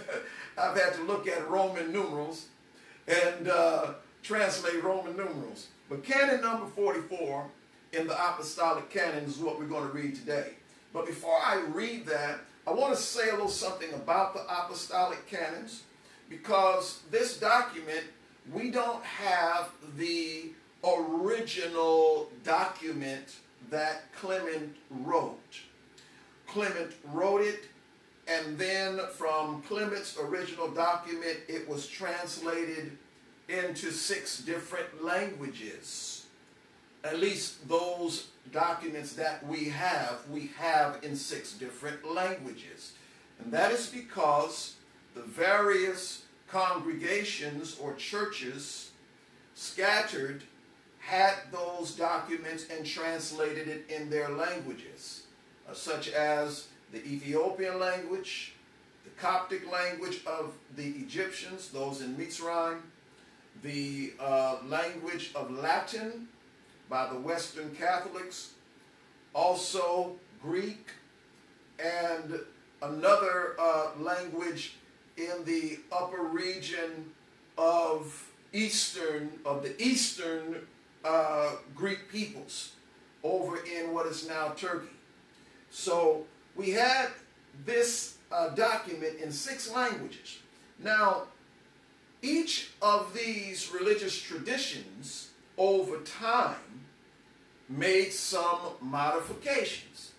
look at Roman numerals and translate Roman numerals. But canon number 44 in the apostolic canon is what we're going to read today. But before I read that, I want to say a little something about the apostolic canons, because this document, we don't have the original document that Clement wrote. Clement wrote it, and then from Clement's original document, it was translated into 6 different languages. At least those documents that we have in 6 different languages. And that is because the various congregations or churches scattered had those documents and translated it in their languages, such as the Ethiopian language, the Coptic language of the Egyptians, those in Mitzrayim, the language of Latin by the Western Catholics, also Greek, and another language in the upper region of the Eastern Greek peoples over in what is now Turkey. So we had this document in 6 languages. Now, each of these religious traditions over time made some modifications.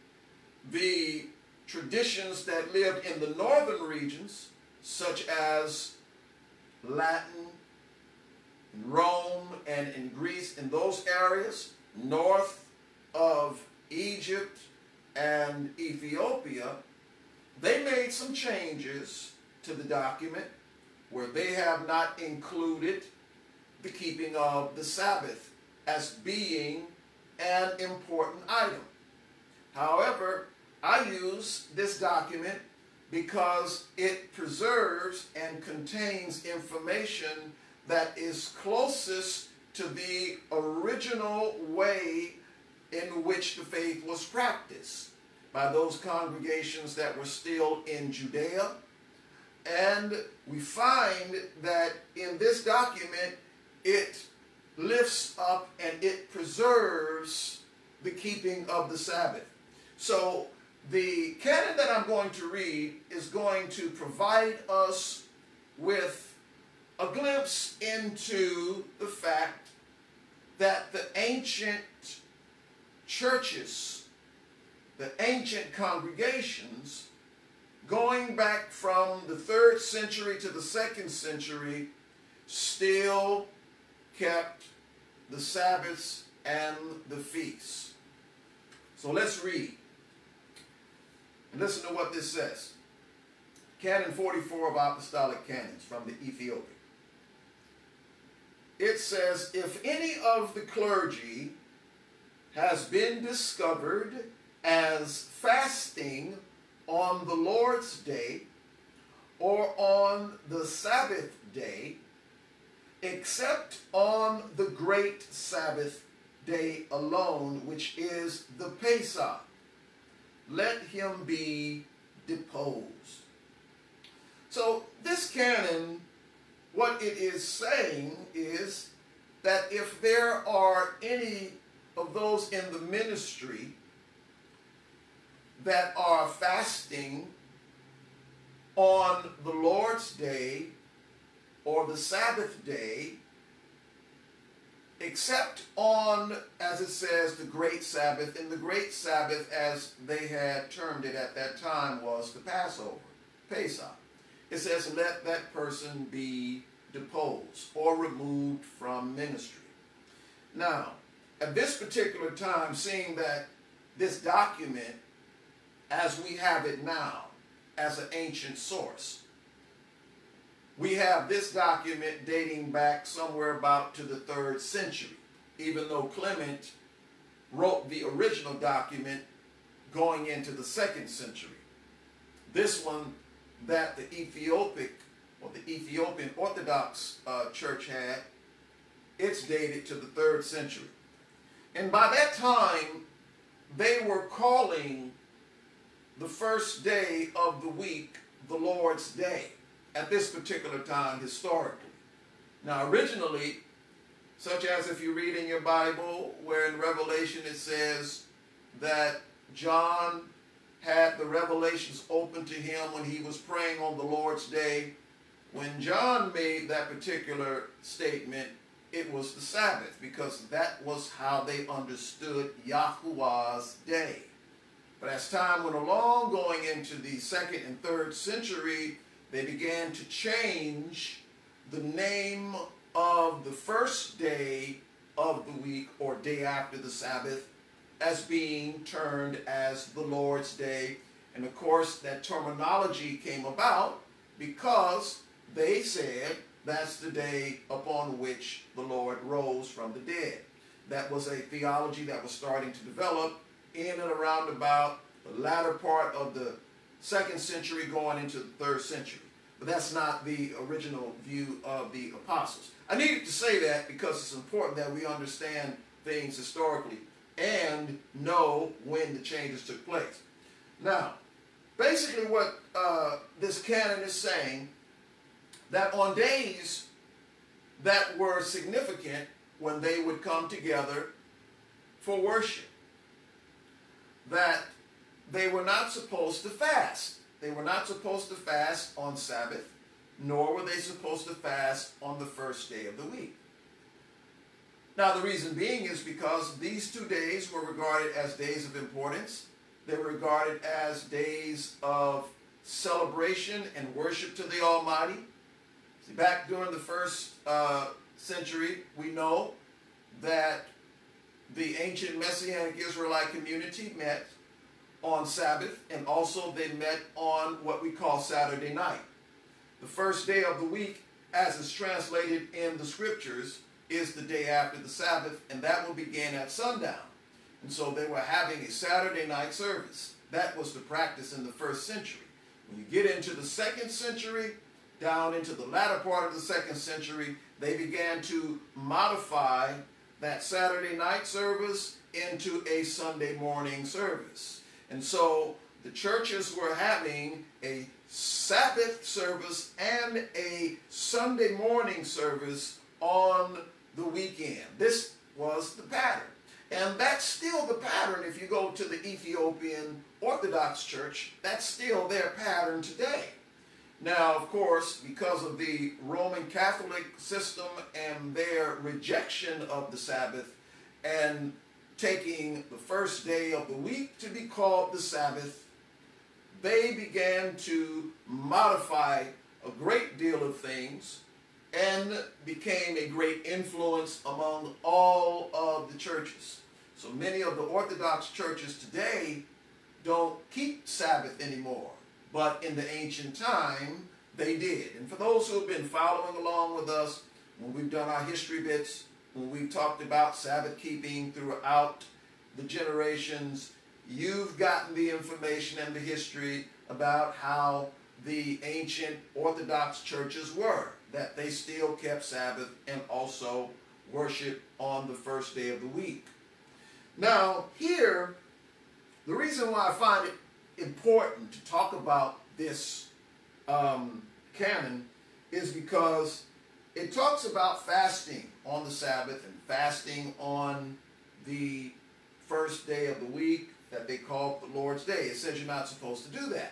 The traditions that lived in the northern regions, such as Latin, in Rome, and in Greece, in those areas, north of Egypt and Ethiopia, they made some changes to the document where they have not included the keeping of the Sabbath as being an important item. However, I use this document because it preserves and contains information that is closest to the original way in which the faith was practiced by those congregations that were still in Judea. And we find that in this document, it lifts up and it preserves the keeping of the Sabbath. So the canon that I'm going to read is going to provide us with a glimpse into the fact that the ancient churches, the ancient congregations, going back from the 3rd century to the 2nd century, still kept the Sabbaths and the feasts. So let's read. And listen to what this says. Canon 44 of Apostolic Canons from the Ethiopian. It says, if any of the clergy has been discovered as fasting on the Lord's Day or on the Sabbath day, except on the great Sabbath day alone, which is the Pesach, let him be deposed. So this canon, what it is saying is that if there are any of those in the ministry that are fasting on the Lord's Day or the Sabbath day, except on, as it says, the Great Sabbath, and the Great Sabbath, as they had termed it at that time, was the Passover, Pesach. It says, let that person be deposed or removed from ministry. Now, at this particular time, seeing that this document, as we have it now, as an ancient source, we have this document dating back somewhere about to the 3rd century, even though Clement wrote the original document going into the 2nd century. This one that the Ethiopian Orthodox Church had It's dated to the 3rd century. And by that time, they were calling the first day of the week the Lord's Day at this particular time historically. Now originally, such as if you read in your Bible where in Revelation it says that John had the revelations open to him when he was praying on the Lord's Day. When John made that particular statement, it was the Sabbath, because that was how they understood Yahuwah's day. But as time went along, going into the 2nd and 3rd century, they began to change the name of the first day of the week, or day after the Sabbath, as being termed as the Lord's Day. And of course, that terminology came about because they said that's the day upon which the Lord rose from the dead. That was a theology that was starting to develop in and around about the latter part of the 2nd century going into the 3rd century. But that's not the original view of the apostles. I needed to say that because it's important that we understand things historically and know when the changes took place. Now, basically what this canon is saying, that on days that were significant when they would come together for worship, that they were not supposed to fast. They were not supposed to fast on Sabbath, nor were they supposed to fast on the first day of the week. Now, the reason being is because these 2 days were regarded as days of importance. They were regarded as days of celebration and worship to the Almighty. See, back during the 1st century, we know that the ancient Messianic Israelite community met on Sabbath, and also they met on what we call Saturday night. The first day of the week, as is translated in the scriptures, is the day after the Sabbath, and that will begin at sundown. And so they were having a Saturday night service. That was the practice in the 1st century. When you get into the 2nd century, down into the latter part of the 2nd century, they began to modify that Saturday night service into a Sunday morning service. And so the churches were having a Sabbath service and a Sunday morning service on the weekend. This was the pattern. And that's still the pattern if you go to the Ethiopian Orthodox Church. That's still their pattern today. Now, of course, because of the Roman Catholic system and their rejection of the Sabbath and taking the first day of the week to be called the Sabbath, they began to modify a great deal of things and became a great influence among all of the churches. So many of the Orthodox churches today don't keep Sabbath anymore. But in the ancient time, they did. And for those who have been following along with us, when we've done our history bits, when we've talked about Sabbath keeping throughout the generations, you've gotten the information and the history about how the ancient Orthodox churches were, that they still kept Sabbath and also worship on the first day of the week. Now, here, the reason why I find it important to talk about this canon is because it talks about fasting on the Sabbath and fasting on the first day of the week that they call the Lord's Day. It says you're not supposed to do that.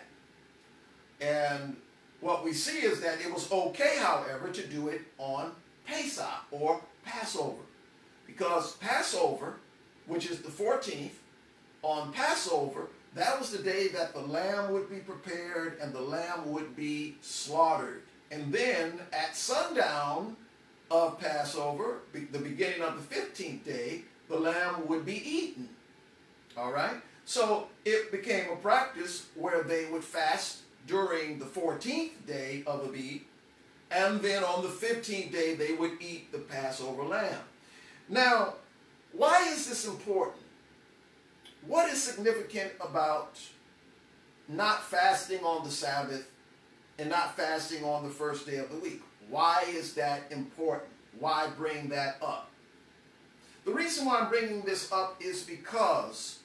And what we see is that it was okay, however, to do it on Pesach or Passover. Because Passover, which is the 14th, on Passover, that was the day that the lamb would be prepared and the lamb would be slaughtered. And then at sundown of Passover, the beginning of the 15th day, the lamb would be eaten. All right? So it became a practice where they would fast during the 14th day of Abib, and then on the 15th day they would eat the Passover lamb. Now, why is this important? What is significant about not fasting on the Sabbath and not fasting on the first day of the week? Why is that important? why bring that up? The reason why I'm bringing this up is because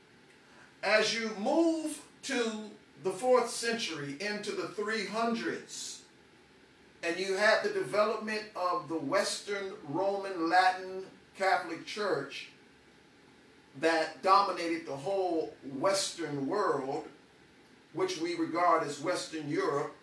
as you move to the 4th century into the 300s, and you had the development of the Western Roman Latin Catholic Church that dominated the whole Western world, which we regard as Western Europe,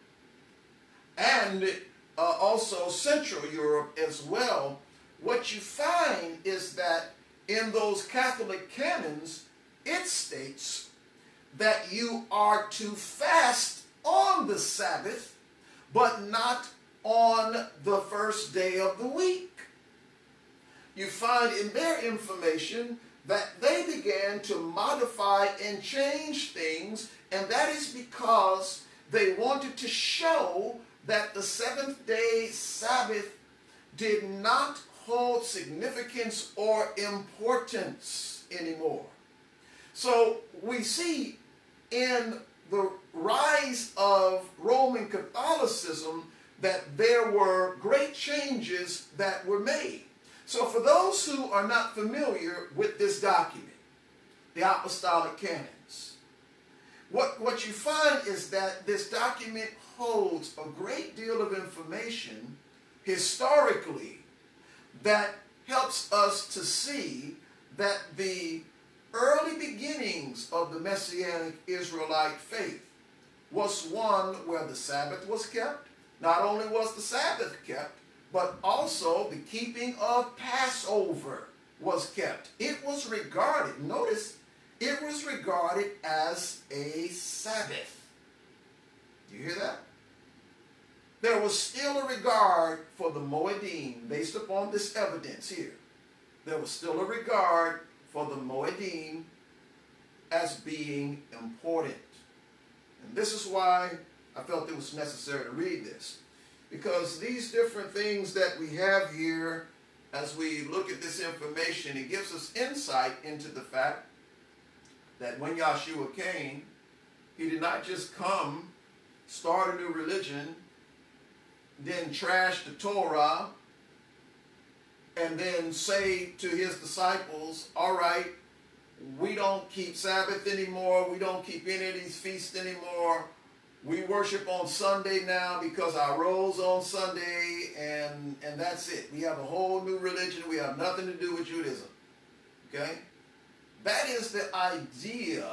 and also Central Europe as well, what you find is that in those Catholic canons, it states that you are to fast on the Sabbath, but not on the first day of the week. You find in their information that they began to modify and change things, and that is because they wanted to show that the seventh-day Sabbath did not hold significance or importance anymore. So we see in the rise of Roman Catholicism that there were great changes that were made. So for those who are not familiar with this document, the Apostolic Canons, what you find is that this document holds a great deal of information historically that helps us to see that the early beginnings of the Messianic Israelite faith was one where the Sabbath was kept. Not only was the Sabbath kept, but also the keeping of Passover was kept. It was regarded, notice, it was regarded as a Sabbath. You hear that? There was still a regard for the Moedim based upon this evidence here. There was still a regard for the Moedim as being important. And this is why I felt it was necessary to read this. Because these different things that we have here, as we look at this information, it gives us insight into the fact that when Yahshua came, he did not just come, start a new religion, then trash the Torah, and then say to his disciples, all right, we don't keep Sabbath anymore, we don't keep any of these feasts anymore, we worship on Sunday now because I rose on Sunday, and that's it. We have a whole new religion, we have nothing to do with Judaism. Okay? That is the idea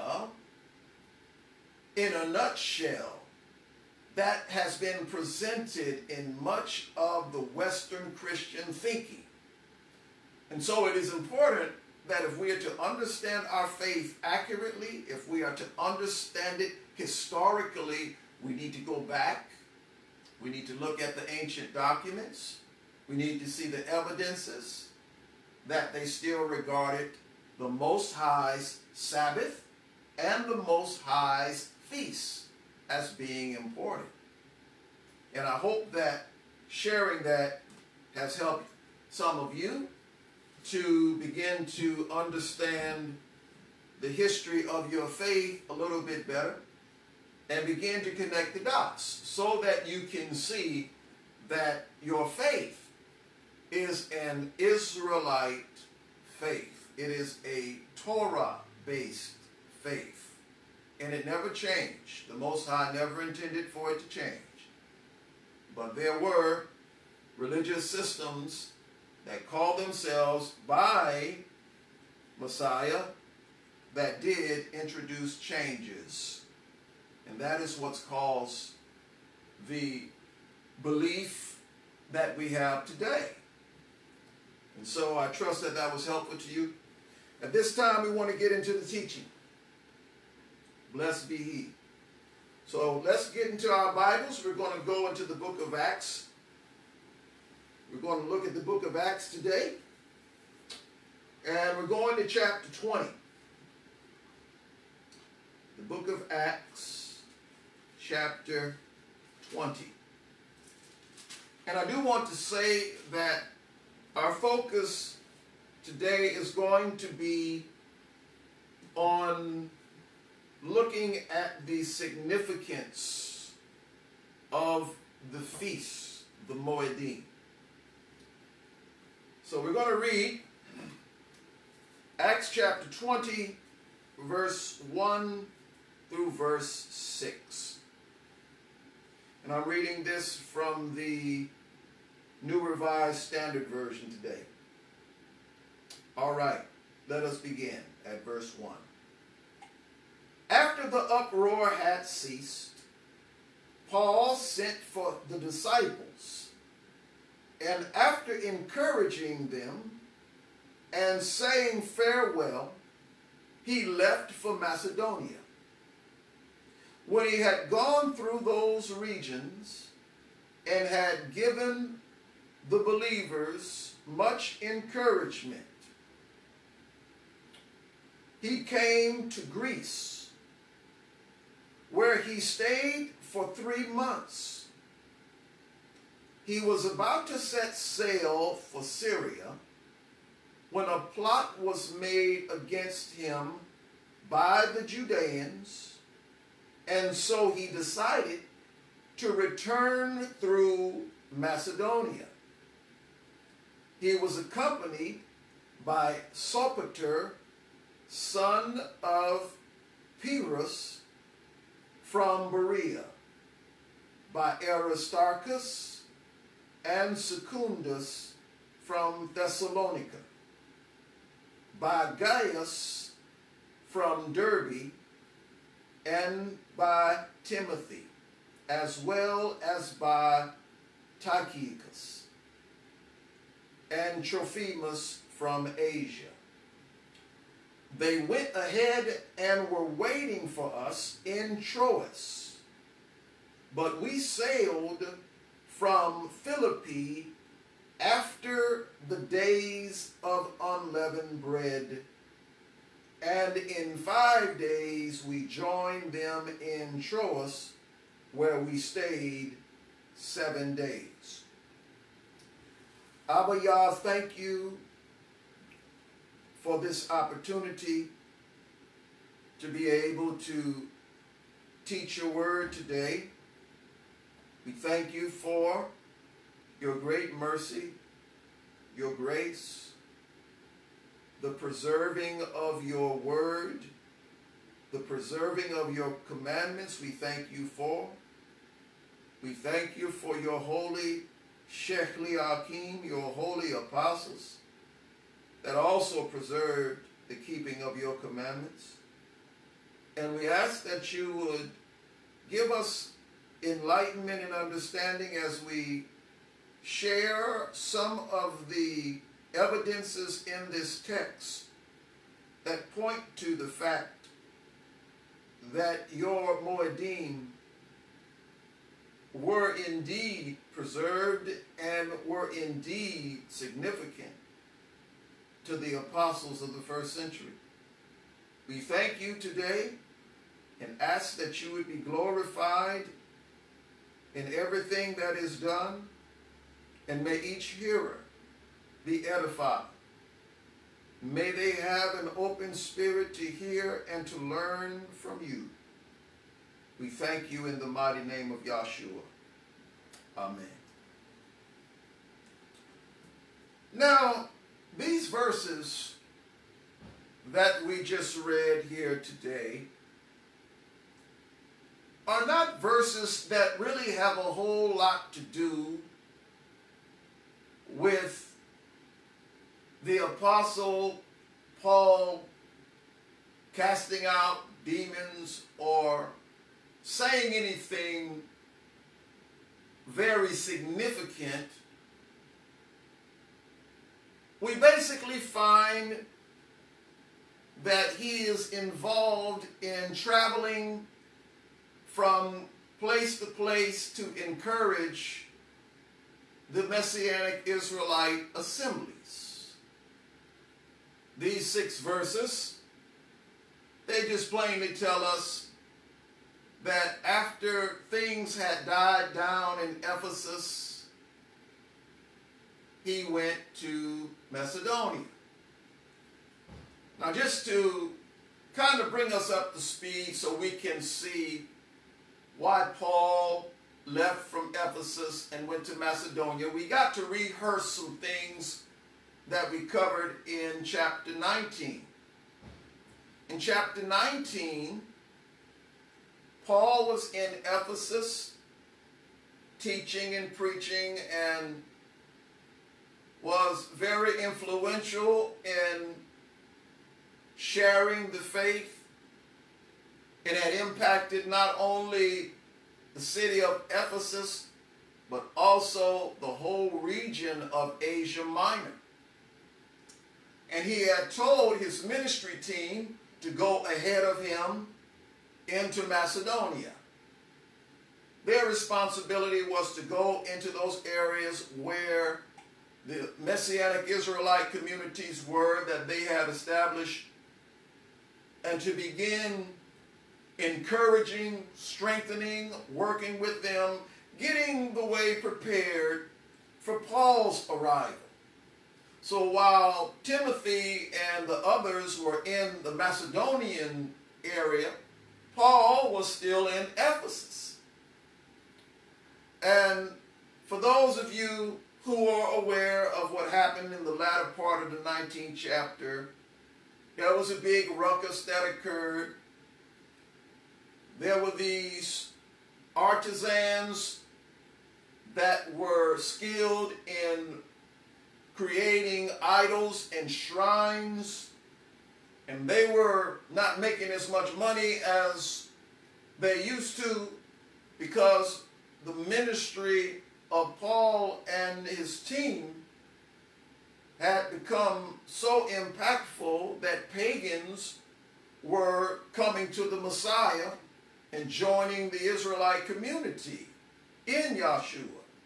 in a nutshell that has been presented in much of the Western Christian thinking. And so it is important that if we are to understand our faith accurately, if we are to understand it historically, we need to go back. We need to look at the ancient documents. We need to see the evidences that they still regarded the Most High's Sabbath and the Most High's feasts as being important. And I hope that sharing that has helped some of you to begin to understand the history of your faith a little bit better and begin to connect the dots so that you can see that your faith is an Israelite faith. It is a Torah-based faith. And it never changed. The Most High never intended for it to change. But there were religious systems that called themselves by Messiah that did introduce changes. And that is what's caused the belief that we have today. And so I trust that that was helpful to you. At this time, we want to get into the teaching. Blessed be He. So let's get into our Bibles. We're going to go into the book of Acts. We're going to look at the book of Acts today. And we're going to chapter 20. The book of Acts, chapter 20. And I do want to say that our focus today is going to be on looking at the significance of the feast, the Moedim. So we're going to read Acts chapter 20, verse 1 through verse 6. And I'm reading this from the New Revised Standard Version today. All right, let us begin at verse 1. After the uproar had ceased, Paul sent for the disciples, and after encouraging them and saying farewell, he left for Macedonia. When he had gone through those regions and had given the believers much encouragement, he came to Greece, where he stayed for 3 months. He was about to set sail for Syria when a plot was made against him by the Judeans, and so he decided to return through Macedonia. He was accompanied by Sopater, son of Pyrrhus, from Berea, by Aristarchus and Secundus from Thessalonica, by Gaius from Derbe, and by Timothy, as well as by Tychicus and Trophimus from Asia. They went ahead and were waiting for us in Troas, but we sailed from Philippi after the days of unleavened bread, and in 5 days we joined them in Troas, where we stayed 7 days. Abba Yah, thank you for this opportunity to be able to teach your word today. We thank you for your great mercy, your grace, the preserving of your word, the preserving of your commandments. We thank you for. We thank you for your holy Shechli Akim, your holy apostles, that also preserved the keeping of your commandments. And we ask that you would give us enlightenment and understanding as we share some of the evidences in this text that point to the fact that your Moedim were indeed preserved and were indeed significant to the apostles of the first century. We thank you today and ask that you would be glorified in everything that is done, and may each hearer be edified. May they have an open spirit to hear and to learn from you. We thank you in the mighty name of Yahshua. Amen. Now, these verses that we just read here today are not verses that really have a whole lot to do with the Apostle Paul casting out demons or saying anything very significant. We basically find that he is involved in traveling from place to place to encourage the Messianic Israelite assemblies. These 6 verses, they just plainly tell us that after things had died down in Ephesus, he went to Macedonia. Now, just to kind of bring us up to speed so we can see why Paul left from Ephesus and went to Macedonia, we got to rehearse some things that we covered in chapter 19. In chapter 19, Paul was in Ephesus teaching and preaching and was very influential in sharing the faith. It had impacted not only the city of Ephesus, but also the whole region of Asia Minor. And he had told his ministry team to go ahead of him into Macedonia. Their responsibility was to go into those areas where the Messianic Israelite communities were that they had established, and to begin encouraging, strengthening, working with them, getting the way prepared for Paul's arrival. So while Timothy and the others were in the Macedonian area, Paul was still in Ephesus. And for those of you who are aware of what happened in the latter part of the 19th chapter, there was a big ruckus that occurred. There were these artisans that were skilled in creating idols and shrines, and they were not making as much money as they used to, because the ministry of Paul and his team had become so impactful that pagans were coming to the Messiah and joining the Israelite community in Yahshua.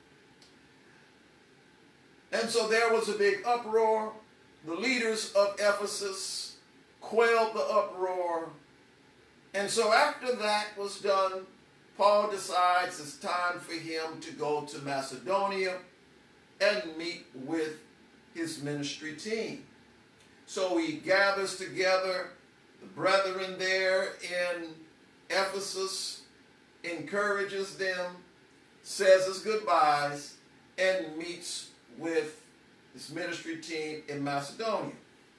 And so there was a big uproar. The leaders of Ephesus quelled the uproar. And so after that was done, Paul decides it's time for him to go to Macedonia and meet with his ministry team. So he gathers together the brethren there in Ephesus, encourages them, says his goodbyes, and meets with his ministry team in Macedonia.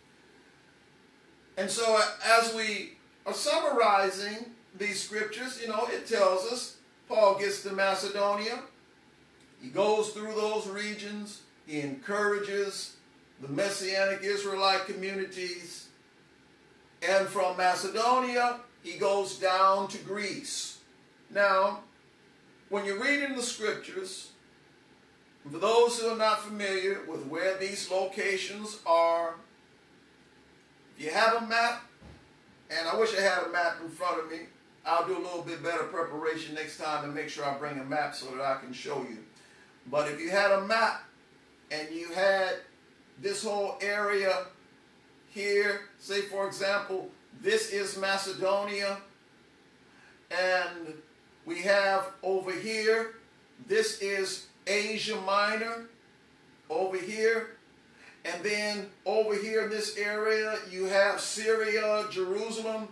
And so as we are summarizing these scriptures, it tells us Paul gets to Macedonia. He goes through those regions. He encourages the Messianic Israelite communities. And from Macedonia, he goes down to Greece. Now, when you read in the scriptures, for those who are not familiar with where these locations are, if you have a map, and I wish I had a map in front of me, I'll do a little bit better preparation next time and make sure I bring a map so that I can show you. But if you had a map and you had this whole area here, say for example, this is Macedonia, and we have over here, this is Asia Minor, over here, and then over here in this area you have Syria, Jerusalem,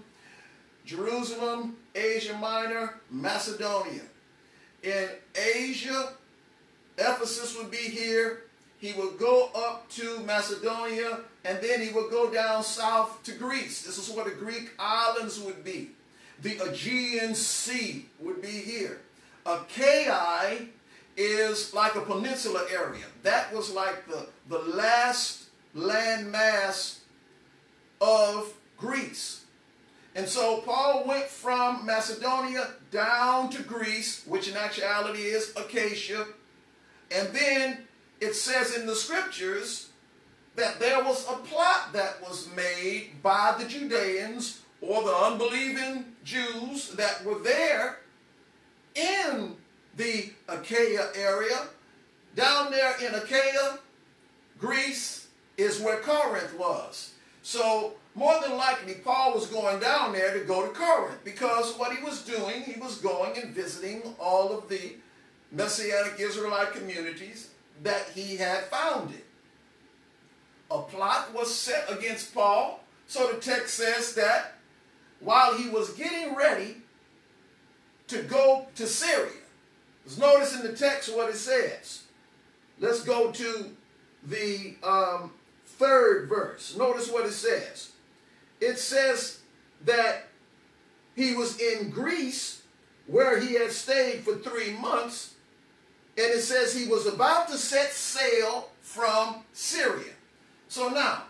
Asia Minor, Macedonia. In Asia, Ephesus would be here. He would go up to Macedonia, and then he would go down south to Greece. This is where the Greek islands would be. The Aegean Sea would be here. Achaia is like a peninsula area. That was like the last landmass of Greece. And so Paul went from Macedonia down to Greece, which in actuality is Achaia. And then it says in the scriptures that there was a plot that was made by the Judeans, or the unbelieving Jews that were there in the Achaia area. Down there in Achaia, Greece, is where Corinth was. So more than likely Paul was going down there to go to Corinth, because what he was doing, he was going and visiting all of the Messianic Israelite communities that he had founded. A plot was set against Paul. So the text says that while he was getting ready to go to Syria, let's notice in the text what it says. Let's go to the 3rd verse. Notice what it says. It says that he was in Greece where he had stayed for 3 months, and it says he was about to set sail from Syria. So now,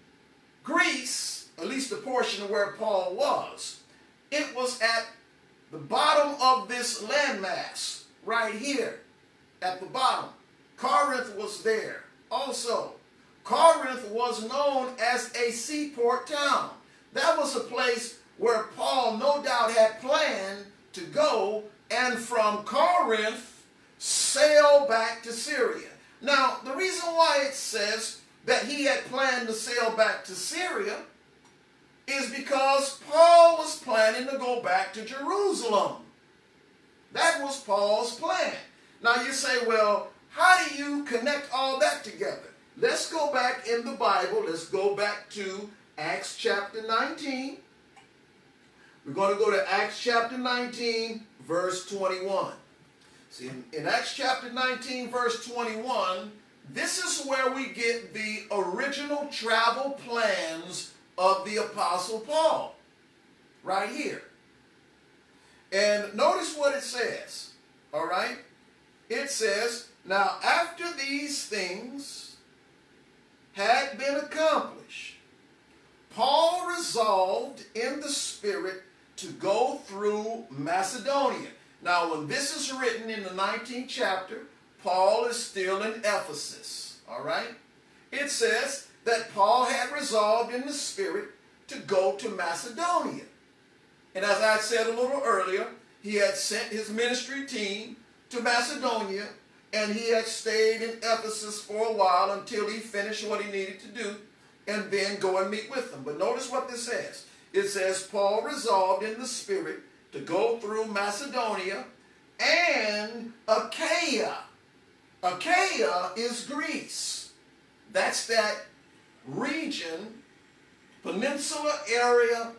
Greece, at least the portion of where Paul was, it was at the bottom of this landmass right here at the bottom. Corinth was there also. Corinth was known as a seaport town. That was a place where Paul no doubt had planned to go and from Corinth sail back to Syria. Now, the reason why it says that he had planned to sail back to Syria is because Paul was planning to go back to Jerusalem. That was Paul's plan. Now you say, well, how do you connect all that together? Let's go back in the Bible. Let's go back to Acts chapter 19. We're going to go to Acts chapter 19, verse 21. See, in Acts chapter 19, verse 21, this is where we get the original travel plans of the Apostle Paul. Right here. And notice what it says. All right? It says, now after these things had been accomplished, Paul resolved in the Spirit to go through Macedonia. Now, when this is written in the 19th chapter, Paul is still in Ephesus. All right? It says that Paul had resolved in the Spirit to go to Macedonia. And as I said a little earlier, he had sent his ministry team to Macedonia, and he had stayed in Ephesus for a while until he finished what he needed to do, and then go and meet with them. But notice what this says. It says, Paul resolved in the Spirit to go through Macedonia and Achaia. Achaia is Greece. That's that region, peninsula area,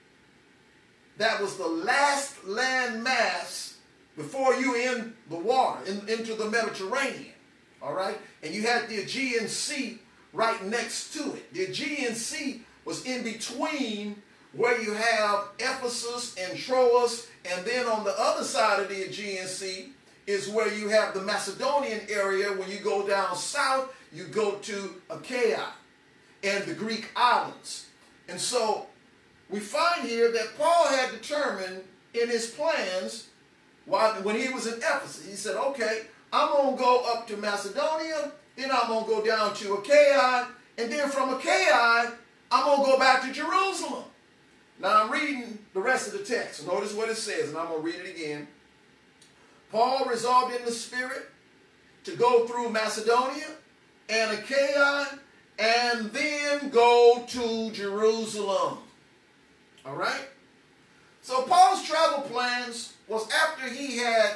that was the last land mass before you in the water, into the Mediterranean. All right? And you had the Aegean Sea right next to it. The Aegean Sea was in between where you have Ephesus and Troas, and then on the other side of the Aegean Sea is where you have the Macedonian area. When you go down south, you go to Achaia and the Greek islands. And so we find here that Paul had determined in his plans when he was in Ephesus. He said, okay, I'm going to go up to Macedonia, then I'm going to go down to Achaia, and then from Achaia, I'm going to go back to Jerusalem. Now I'm reading the rest of the text. Notice what it says, and I'm going to read it again. Paul resolved in the Spirit to go through Macedonia and Achaia, and then go to Jerusalem. All right? So Paul's travel plans was after he had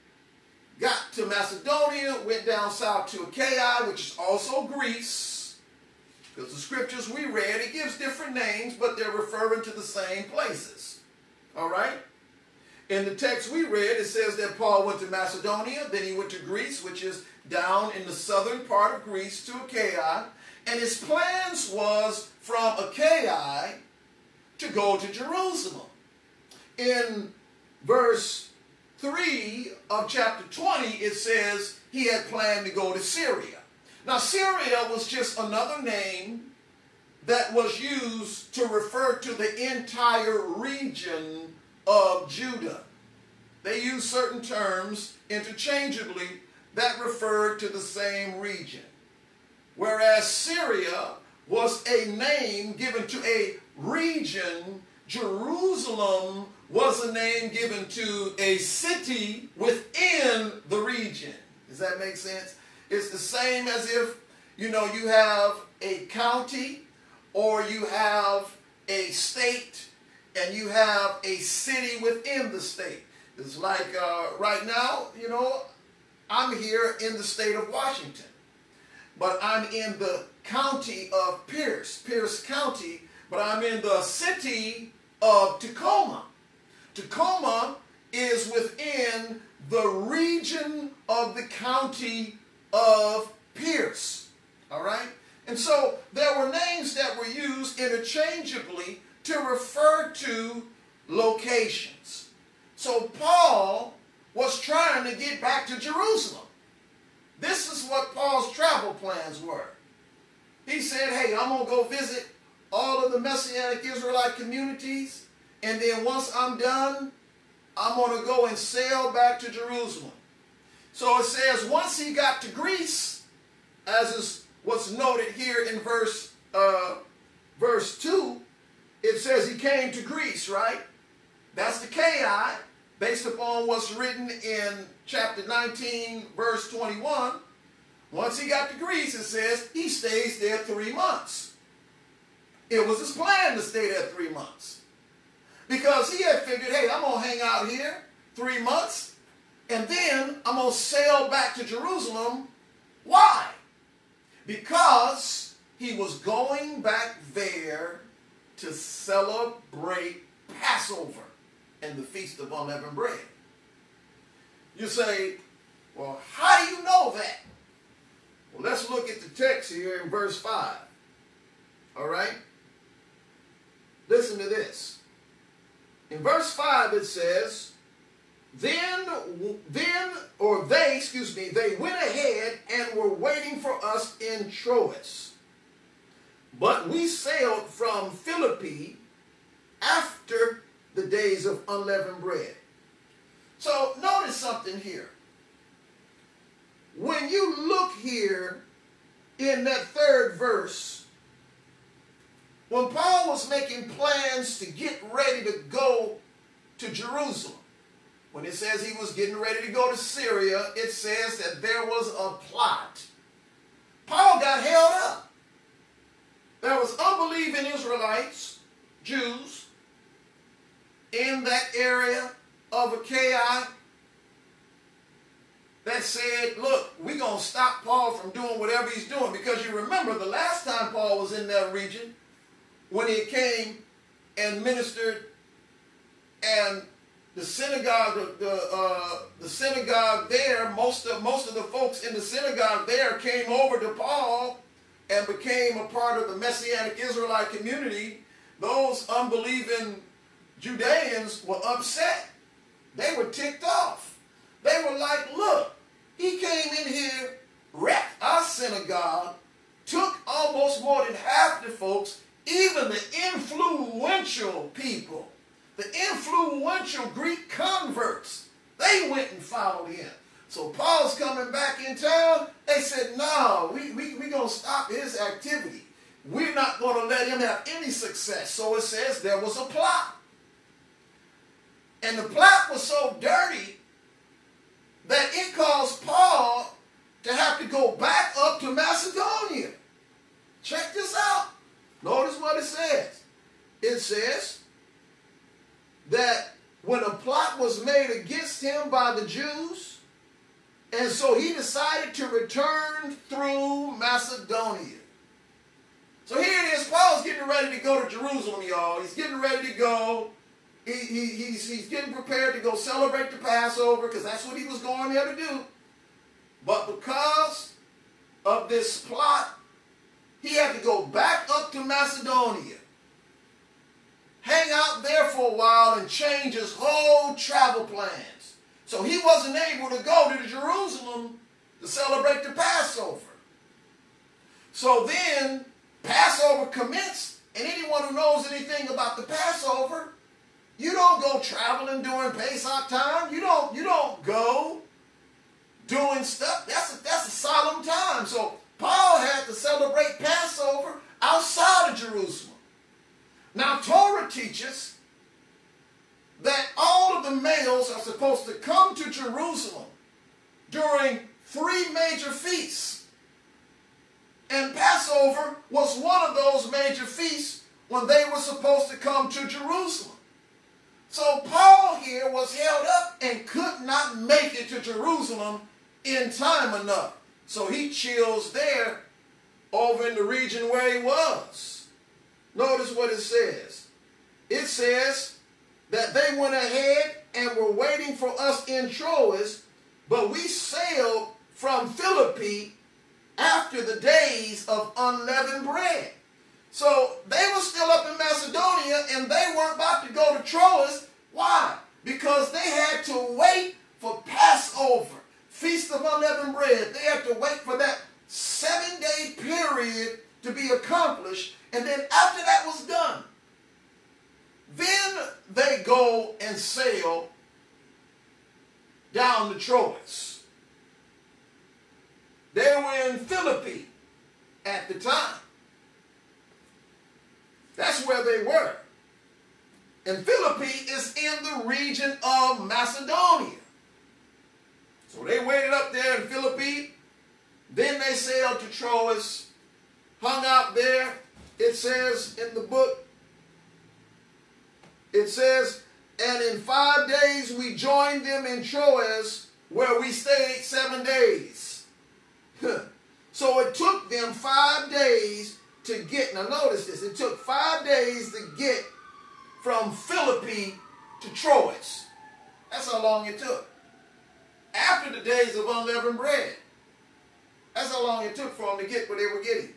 got to Macedonia, went down south to Achaia, which is also Greece, because the scriptures we read, it gives different names, but they're referring to the same places. All right? In the text we read, it says that Paul went to Macedonia, then he went to Greece, which is down in the southern part of Greece, to Achaia, and his plans was from Achaia to go to Jerusalem. In verse 3 of chapter 20, it says he had planned to go to Syria. Now, Syria was just another name that was used to refer to the entire region of Judah. They used certain terms interchangeably that referred to the same region. Whereas Syria was a name given to a region, Jerusalem was a name given to a city within the region. Does that make sense? It's the same as if, you have a county or you have a state and you have a city within the state. It's like right now, I'm here in the state of Washington, but I'm in the county of Pierce County, but I'm in the city of Tacoma. Tacoma is within the region of the county of Pierce. All right? And so there were names that were used interchangeably to refer to locations. So Paul was trying to get back to Jerusalem. This is what Paul's travel plans were. He said, hey, I'm going to go visit all of the Messianic Israelite communities, and then once I'm done, I'm going to go and sail back to Jerusalem. So it says once he got to Greece, as is what's noted here in verse 2, it says he came to Greece, right? That's the Ki, based upon what's written in chapter 19, verse 21. Once he got to Greece, it says he stays there 3 months. It was his plan to stay there 3 months. Because he had figured, hey, I'm going to hang out here 3 months, and then I'm going to sail back to Jerusalem. Why? Because he was going back there to celebrate Passover and the Feast of Unleavened Bread. You say, well, how do you know that? Well, let's look at the text here in verse 5. All right? Listen to this. In verse 5 it says, they went ahead and were waiting for us in Troas. But we sailed from Philippi after the days of unleavened bread. So notice something here. When you look here in that third verse, when Paul was making plans to get ready to go to Jerusalem, when it says he was getting ready to go to Syria, it says that there was a plot. Paul got held up. There was unbelieving Israelites, Jews, in that area of Achaia that said, look, we're going to stop Paul from doing whatever he's doing. Because you remember the last time Paul was in that region, when he came and ministered, and the synagogue, the synagogue there, most of the folks in the synagogue there came over to Paul and became a part of the Messianic Israelite community. Those unbelieving Judeans were upset. They were ticked off. They were like, look, he came in here, wrecked our synagogue, took almost more than half the folks, even the influential people, the influential Greek converts, they went and followed him. So Paul's coming back in town. They said, no, we're going to stop his activity. We're not going to let him have any success. So it says there was a plot. And the plot was so dirty that it caused Paul to have to go back up to Macedonia. Check this out. Notice what it says. It says that when a plot was made against him by the Jews, and so he decided to return through Macedonia. So here it is. Paul's getting ready to go to Jerusalem, y'all. He's getting ready to go. He's getting prepared to go celebrate the Passover, because that's what he was going there to do. But because of this plot, he had to go back up to Macedonia, hang out there for a while, and change his whole travel plans. So he wasn't able to go to Jerusalem to celebrate the Passover. So then Passover commenced, and anyone who knows anything about the Passover, you don't go traveling during Pesach time. You don't go doing stuff. That's a solemn time. So Paul had to celebrate Passover outside of Jerusalem. Now Torah teaches that all of the males are supposed to come to Jerusalem during 3 major feasts. And Passover was one of those major feasts when they were supposed to come to Jerusalem. So Paul here was held up and could not make it to Jerusalem in time enough. So he chills there over in the region where he was. Notice what it says. It says that they went ahead and were waiting for us in Troas, but we sailed from Philippi after the days of unleavened bread. So they were still up in Macedonia, and they weren't about to go to Troas. Why? Because they had to wait for Passover, Feast of Unleavened Bread. They had to wait for that 7-day period to be accomplished. And then after that was done, then they go and sail down to Troas. They were in Philippi at the time. That's where they were. And Philippi is in the region of Macedonia. So they waited up there in Philippi. Then they sailed to Troas, hung out there. It says in the book, it says, and in 5 days we joined them in Troas, where we stayed 7 days. So it took them 5 days to get, now notice this, it took 5 days to get from Philippi to Troas. That's how long it took. After the days of unleavened bread. That's how long it took for them to get what they were getting.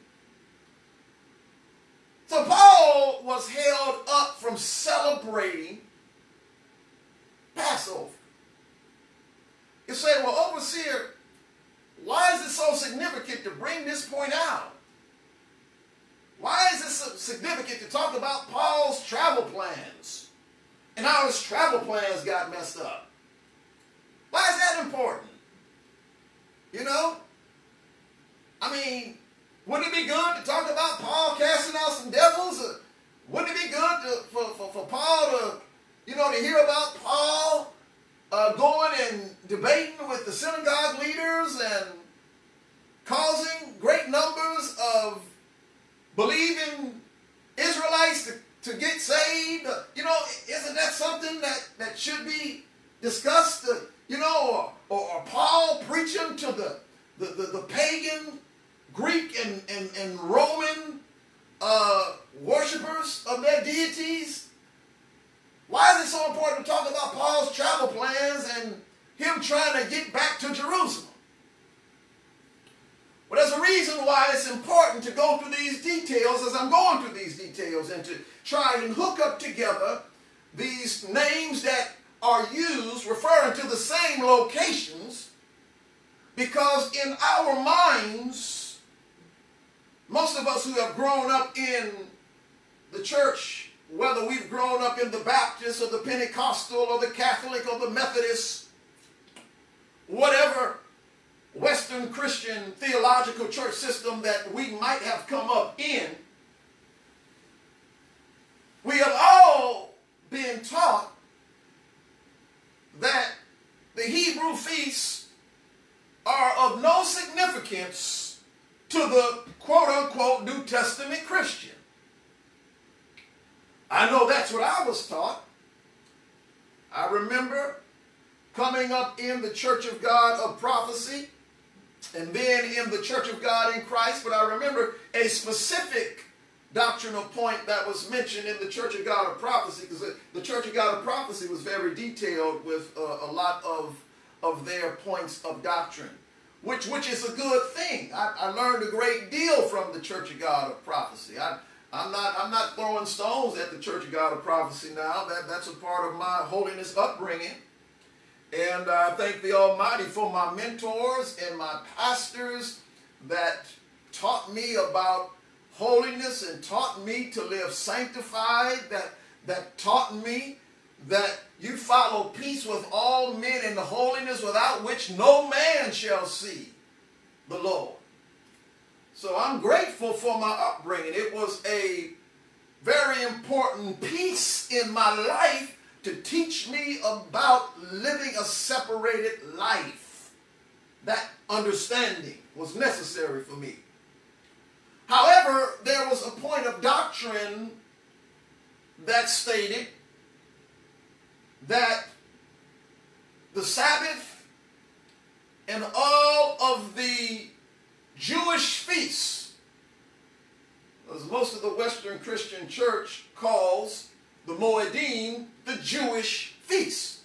So Paul was held up from celebrating Passover. You say, well, overseer, why is it so significant to bring this point out? Why is it so significant to talk about Paul's travel plans and how his travel plans got messed up? Why is that important? You know? I mean, wouldn't it be good to talk about Paul casting out some devils? Wouldn't it be good for Paul to, to hear about Paul going and debating with the synagogue leaders and causing great numbers of believing Israelites to get saved? Isn't that something that should be discussed? Or Paul preaching to the pagan Greek and Roman worshipers of their deities? Why is it so important to talk about Paul's travel plans and him trying to get back to Jerusalem? Well, there's a reason why it's important to go through these details as I'm going through these details and to try and hook up together these names that are used referring to the same locations, because in our minds, most of us who have grown up in the church, whether we've grown up in the Baptist or the Pentecostal or the Catholic or the Methodist, whatever Western Christian theological church system that we might have come up in, we have all been taught that the Hebrew feasts are of no significance to the quote-unquote New Testament Christian. I know that's what I was taught. I remember coming up in the Church of God of Prophecy and then in the Church of God in Christ, but I remember a specific doctrinal point that was mentioned in the Church of God of Prophecy, because the Church of God of Prophecy was very detailed with a lot of their points of doctrine, which is a good thing. I learned a great deal from the Church of God of Prophecy. I'm not throwing stones at the Church of God of Prophecy now. That's a part of my holiness upbringing. And I thank the Almighty for my mentors and my pastors that taught me about holiness and taught me to live sanctified, that taught me that you follow peace with all men in the holiness without which no man shall see the Lord. So I'm grateful for my upbringing. It was a very important piece in my life to teach me about living a separated life. That understanding was necessary for me. However, there was a point of doctrine that stated that the Sabbath and all of the Jewish feasts, as most of the Western Christian church calls the Moedim the Jewish feasts.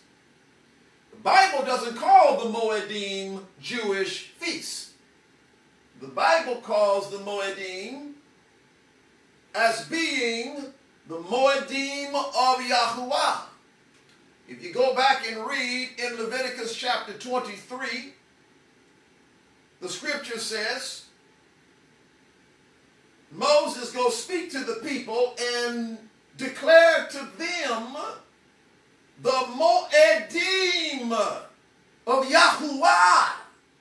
The Bible doesn't call the Moedim Jewish feasts. The Bible calls the Moedim as being the Moedim of YHWH. If you go back and read in Leviticus chapter 23, the scripture says, Moses go speak to the people and declare to them the Moedim of YHWH.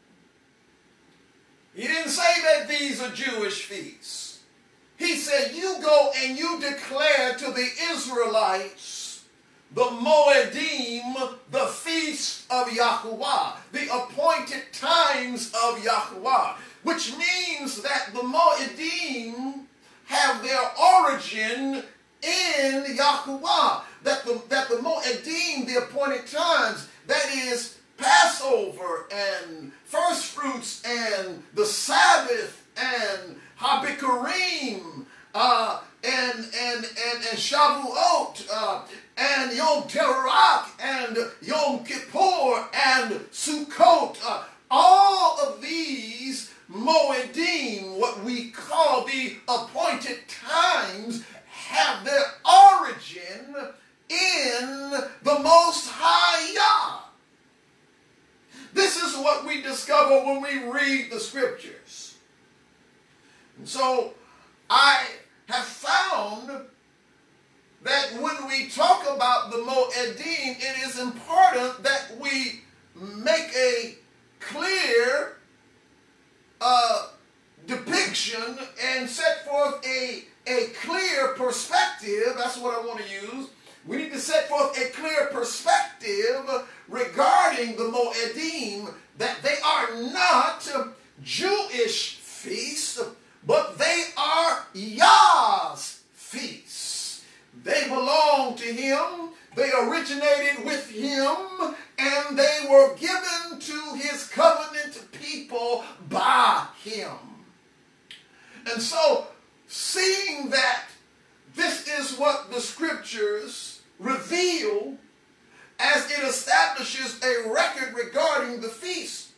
He didn't say that these are Jewish feasts. He said, you go and you declare to the Israelites the Moedim, the feast of YHWH, the appointed times of YHWH, which means that the Moedim have their origin in YHWH. That the Moedim, the appointed times, that is Passover and first fruits and the Sabbath and Habikurim and Shavuot and Yom Teruah and Yom Kippur and Sukkot. All of these Moedim, what we call the appointed times, have their origin in the Most High Yah. This is what we discover when we read the scriptures. And so I have found that when we talk about the Moedim, it is important that we make a clear depiction and set forth a clear perspective. That's what I want to use. We need to set forth a clear perspective regarding the Moedim, that they are not Jewish feasts, but they are Yah's feasts. They belong to him, they originated with him, and they were given to his covenant people by him. And so, seeing that this is what the scriptures reveal as it establishes a record regarding the feast,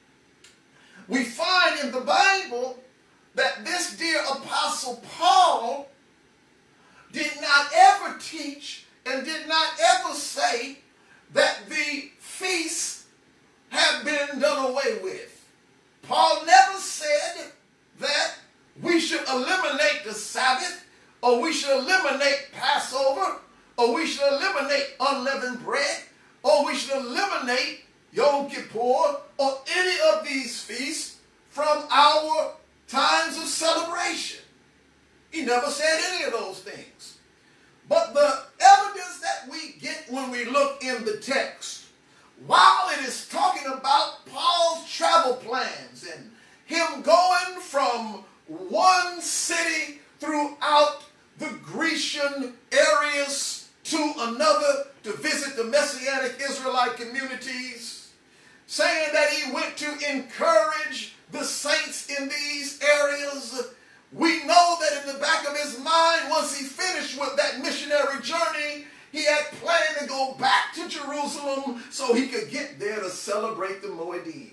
we find in the Bible that this dear Apostle Paul did not ever teach and did not ever say that the feasts have been done away with. Paul never said that we should eliminate the Sabbath, or we should eliminate Passover, or we should eliminate unleavened bread, or we should eliminate Yom Kippur, or any of these feasts from our times of celebration. He never said any of those things. But the evidence that we get when we look in the text, while it is talking about Paul's travel plans and him going from one city throughout the Grecian areas to another to visit the Messianic Israelite communities, saying that he went to encourage the saints in these areas, we know that in the back of his mind, once he finished with that missionary journey, he had planned to go back to Jerusalem so he could get there to celebrate the Moedim.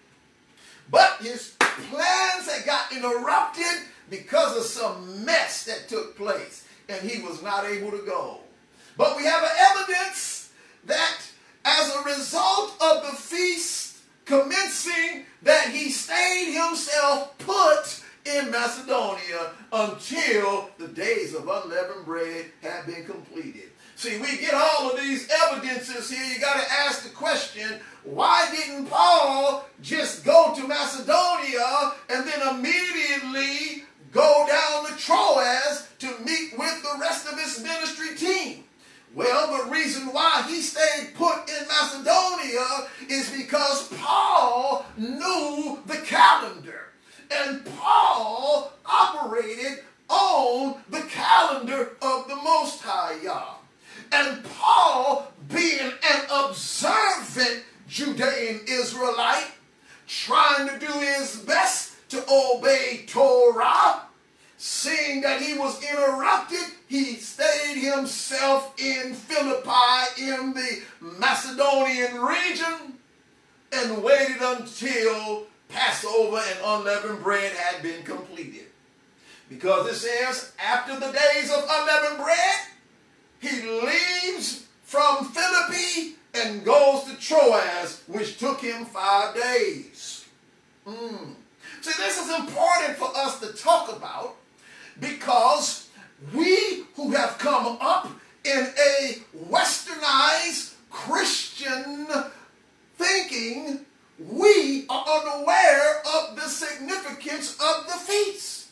But his plans had got interrupted because of some mess that took place, and he was not able to go. But we have evidence that as a result of the feast commencing, that he stayed himself put in Macedonia until the days of unleavened bread had been completed. See, we get all of these evidences here. You got to ask the question, why didn't Paul just go to Macedonia and then immediately go down to Troas to meet with the rest of his ministry team? Well, the reason why he stayed put in Macedonia is because Paul knew the calendar. And Paul operated on the calendar of the Most High Yah. And Paul, being an observant Judean Israelite, trying to do his best to obey Torah, seeing that he was interrupted, he stayed himself in Philippi in the Macedonian region and waited until Passover and unleavened bread had been completed. Because it says, after the days of unleavened bread, he leaves from Philippi and goes to Troas, which took him 5 days. See, this is important for us to talk about, because we who have come up in a westernized Christian thinking, we are unaware of the significance of the feast.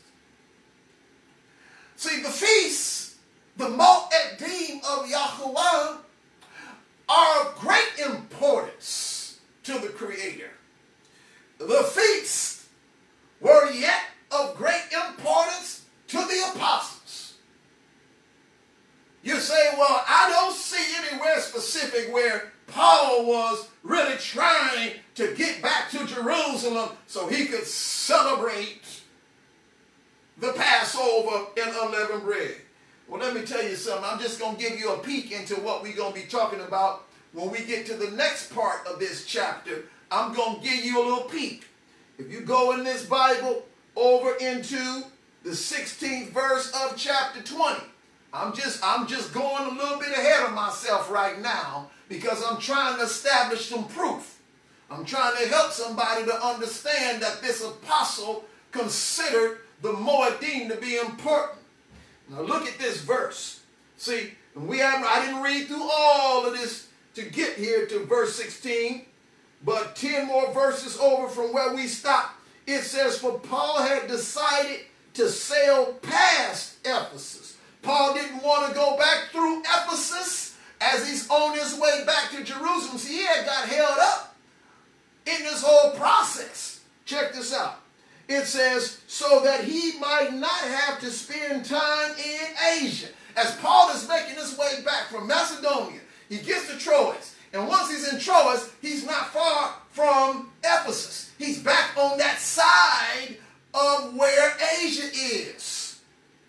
See, the feasts, the Moedim of YHWH, are of great importance to the Creator. The feasts were yet of great importance to the apostles. You say, well, I don't see anywhere specific where Paul was really trying to get back to Jerusalem so he could celebrate the Passover and unleavened bread. Well, let me tell you something. I'm just going to give you a peek into what we're going to be talking about when we get to the next part of this chapter. I'm going to give you a little peek. If you go in this Bible over into the 16th verse of chapter 20, I'm just going a little bit ahead of myself right now, because I'm trying to establish some proof. I'm trying to help somebody to understand that this apostle considered the Moedim to be important. Now look at this verse. See, I didn't read through all of this to get here to verse 16, but 10 more verses over from where we stopped, it says, for Paul had decided to sail past Ephesus. Paul didn't want to go back through Ephesus as he's on his way back to Jerusalem. See, he had got held up in this whole process. Check this out. It says, so that he might not have to spend time in Asia. As Paul is making his way back from Macedonia, he gets to Troas. And once he's in Troas, he's not far from Ephesus. He's back on that side of where Asia is.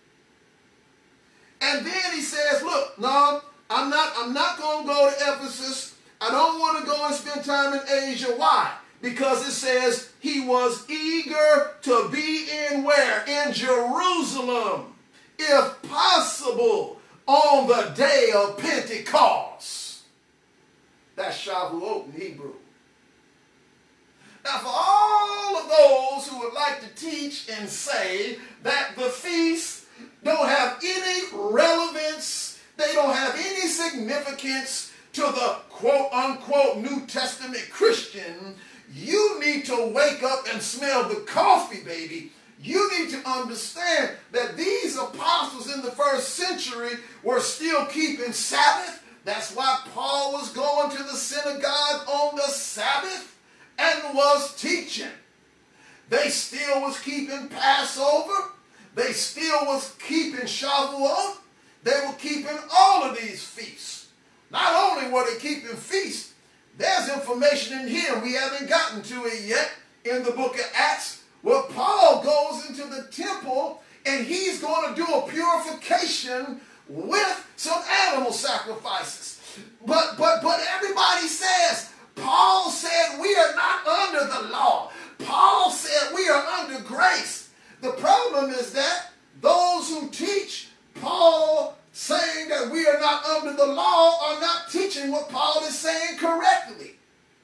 And then he says, look, no, I'm not going to go to Ephesus. I don't want to go and spend time in Asia. Why? Because it says he was eager to be in where? In Jerusalem, if possible, on the day of Pentecost. That's Shavuot in Hebrew. Now, for all of those who would like to teach and say that the feasts don't have any relevance, they don't have any significance to the quote-unquote New Testament Christian, you need to wake up and smell the coffee, baby. You need to understand that these apostles in the first century were still keeping Sabbath. That's why Paul was going to the synagogue on the Sabbath and was teaching. They still was keeping Passover. They still was keeping Shavuot. They were keeping all of these feasts. Not only were they keeping feasts, there's information in here, we haven't gotten to it yet, in the book of Acts, where Paul goes into the temple and he's going to do a purification with some animal sacrifices. But everybody says, Paul said we are not under the law. Paul said we are under grace. The problem is that those who teach Paul saying that we are not under the law are not teaching what Paul is saying correctly.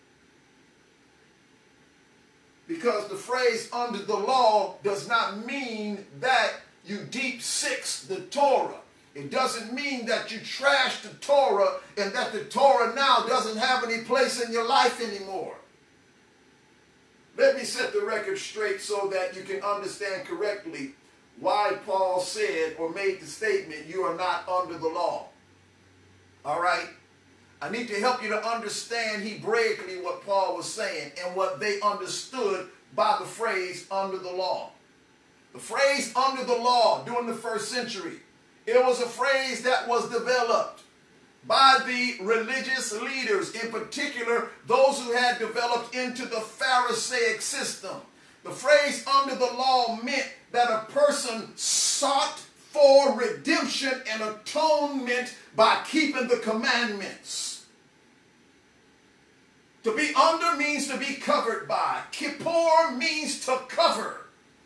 Because the phrase under the law does not mean that you deep six the Torah. It doesn't mean that you trash the Torah and that the Torah now doesn't have any place in your life anymore. Let me set the record straight so that you can understand correctly why Paul said or made the statement, you are not under the law. All right? I need to help you to understand Hebraically what Paul was saying and what they understood by the phrase under the law. The phrase under the law during the first century, it was a phrase that was developed by the religious leaders, in particular those who had developed into the Pharisaic system. The phrase under the law meant that a person sought for redemption and atonement by keeping the commandments. To be under means to be covered by. Kippur means to cover.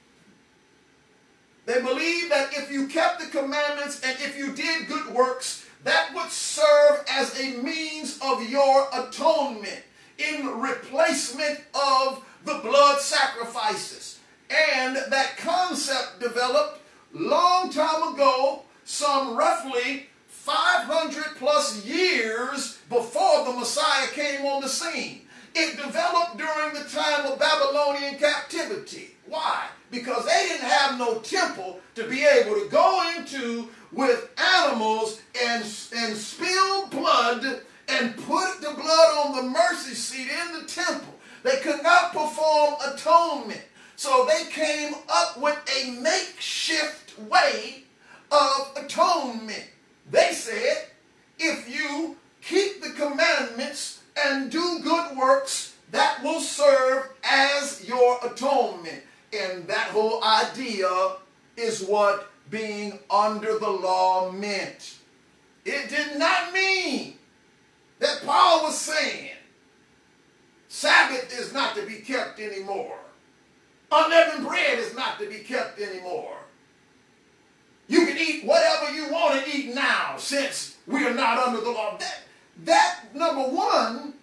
They believed that if you kept the commandments and if you did good works, that would serve as a means of your atonement in replacement of the blood sacrifices. And that concept developed long time ago, some roughly 500 plus years before the Messiah came on the scene. It developed during the time of Babylonian captivity. Why? Because they didn't have no temple to be able to go into with animals and spill blood and put the blood on the mercy seat in the temple. They could not perform atonement. So they came up with a makeshift way of atonement. They said, if you keep the commandments and do good works, that will serve as your atonement. And that whole idea is what being under the law meant. It did not mean that Paul was saying Sabbath is not to be kept anymore. Unleavened bread is not to be kept anymore. You can eat whatever you want to eat now since we are not under the law. That number one,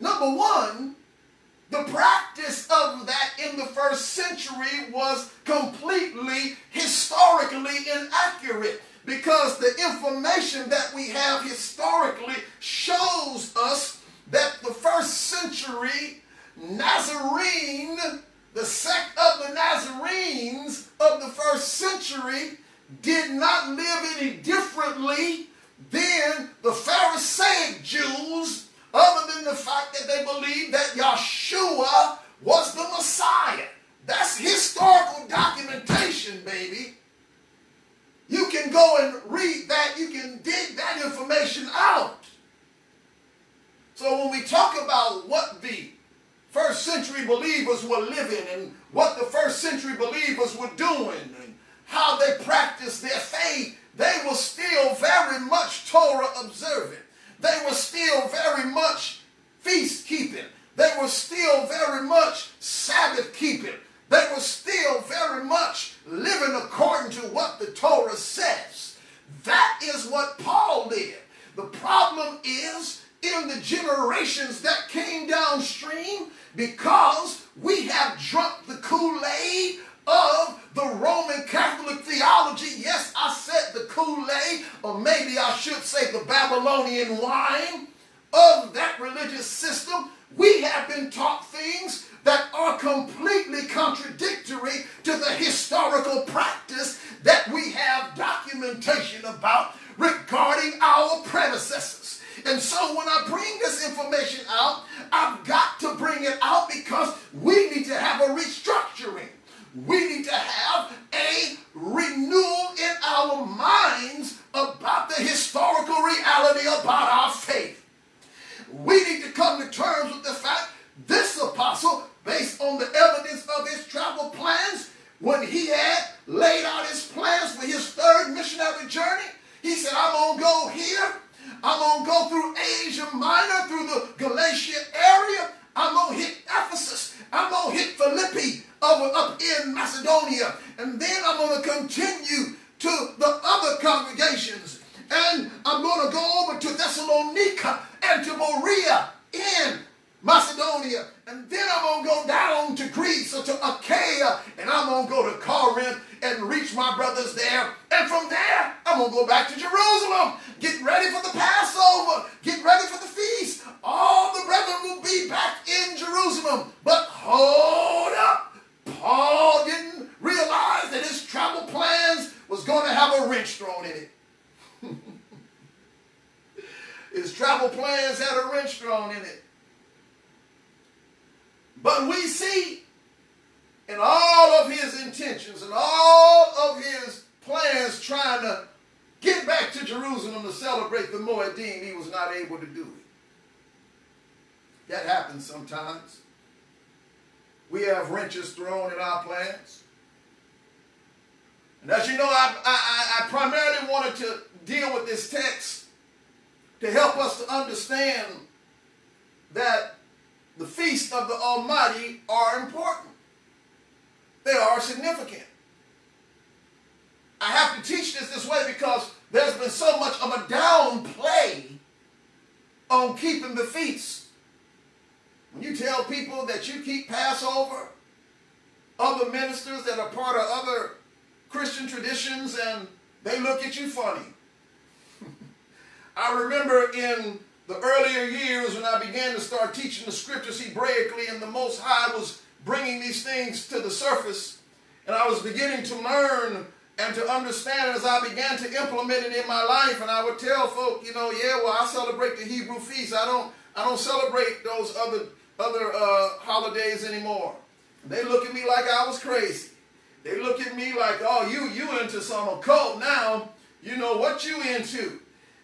the practice of that in the first century was completely historically inaccurate, because the information that we have historically shows us that the first century Nazarene, the sect of the Nazarenes of the first century, did not live any differently than the Pharisaic Jews, other than the fact that they believed that Yeshua was the Messiah. That's historical documentation, baby. You can go and read that. You can dig that information out. So when we talk about what the first century believers were living and what the first century believers were doing and how they practiced their faith, they were still very much Torah observant. They were still very much feast keeping. They were still very much Sabbath keeping. They were still very much living according to what the Torah says. That is what Paul did. The problem is in the generations that came downstream, because we have drunk the Kool-Aid of the Roman Catholic theology. Yes, I said the Kool-Aid, or maybe I should say the Babylonian wine of that religious system. We have been taught things that are completely contradictory to the historical practice that we have documentation about regarding our predecessors. And so when I bring this information out, I've got to bring it out because we need to have a restructuring. We need to have a renewal in our minds about the historical reality about our faith. We need to come to terms with the fact this apostle, based on the evidence of his travel plans, when he had laid out his plans for his third missionary journey, he said, I'm going to go here. I'm going to go through Asia Minor, through the Galatia area. I'm going to hit Ephesus. I'm going to hit Philippi up in Macedonia. And then I'm going to continue to the other congregations. And I'm going to go over to Thessalonica and to Berea in Macedonia. And then I'm going to go down to Greece or to Achaia. And I'm going to go to Corinth and reach my brothers there. And from there, I'm going to go back to Jerusalem. Get ready for the Passover. Get ready for the feast. All the brethren will be back in Jerusalem. But hold up. Paul didn't realize that his travel plans was going to have a wrench thrown in it. His travel plans had a wrench thrown in it. But we see in all of his intentions and all of his plans trying to get back to Jerusalem to celebrate the Moedim, he was not able to do it. That happens sometimes. We have wrenches thrown in our plans. And as you know, I primarily wanted to deal with this text to help us to understand that Almighty are important. They are significant. I have to teach this way because there's been so much of a downplay on keeping the feasts. When you tell people that you keep Passover, other ministers that are part of other Christian traditions, and they look at you funny. I remember in the earlier years when I began to start teaching the scriptures Hebraically, and the Most High was bringing these things to the surface, and I was beginning to learn and to understand as I began to implement it in my life. And I would tell folk, yeah, well, I celebrate the Hebrew feast. I don't celebrate those other holidays anymore. They look at me like I was crazy. They look at me like, oh, you into some occult now. You know what you into?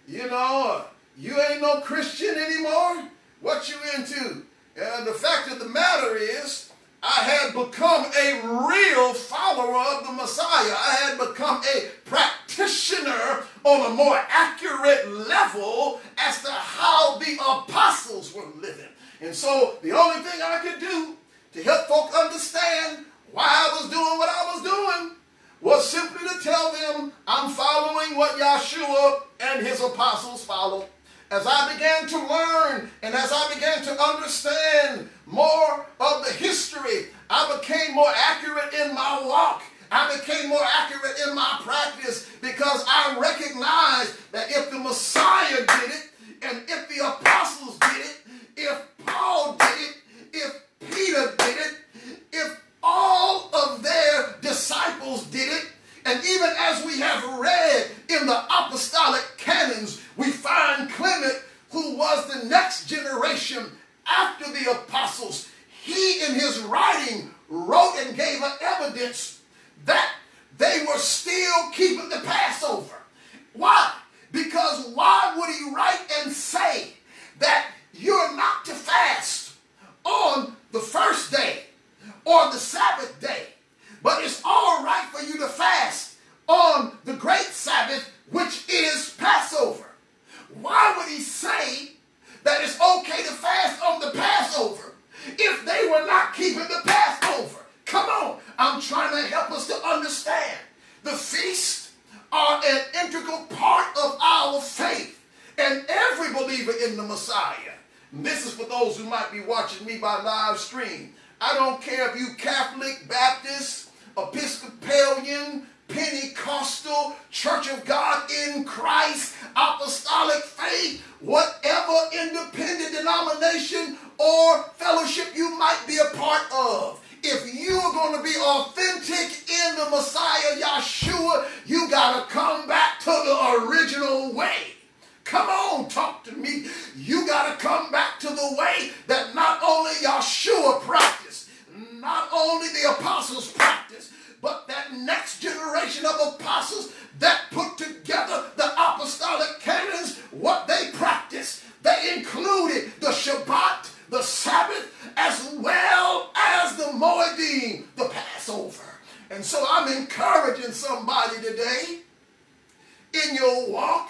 You ain't no Christian anymore. What you into? The fact of the matter is, I had become a real follower of the Messiah. I had become a practitioner on a more accurate level as to how the apostles were living. And so the only thing I could do to help folk understand why I was doing what I was doing was simply to tell them I'm following what Yahshua and his apostles followed. As I began to learn and as I began to understand more of the history, I became more accurate in my walk. I became more accurate in my practice because I recognized that if the Messiah did it, and if the apostles did it, if Paul did it, if Peter did it, if all of their disciples did it, and even as we have read in the apostolic canons, we find Clement, who was the next generation after the apostles, he in his writing wrote and gave an evidence that they were still keeping the Passover. Why? Because why would he write and say that you're not to fast on the first day or the Sabbath day, but it's all right for you to fast on the great Sabbath, which is Passover? Why would he say that it's okay to fast on the Passover if they were not keeping the Passover? Come on, I'm trying to help us to understand. The feasts are an integral part of our faith, and every believer in the Messiah. And this is for those who might be watching me by live stream. I don't care if you Catholic, Baptist, Episcopalian, Pentecostal, Church of God in Christ, apostolic faith, whatever independent denomination or fellowship you might be a part of. If you are going to be authentic in the Messiah, Yahshua, you got to come back to the original way. Come on, talk to me. You got to come back to the way that not only Yahshua practiced, not only the apostles practiced, but that next generation of apostles that put together the apostolic canons, what they practiced. They included the Shabbat, the Sabbath, as well as the Moedim, the Passover. And so I'm encouraging somebody today in your walk,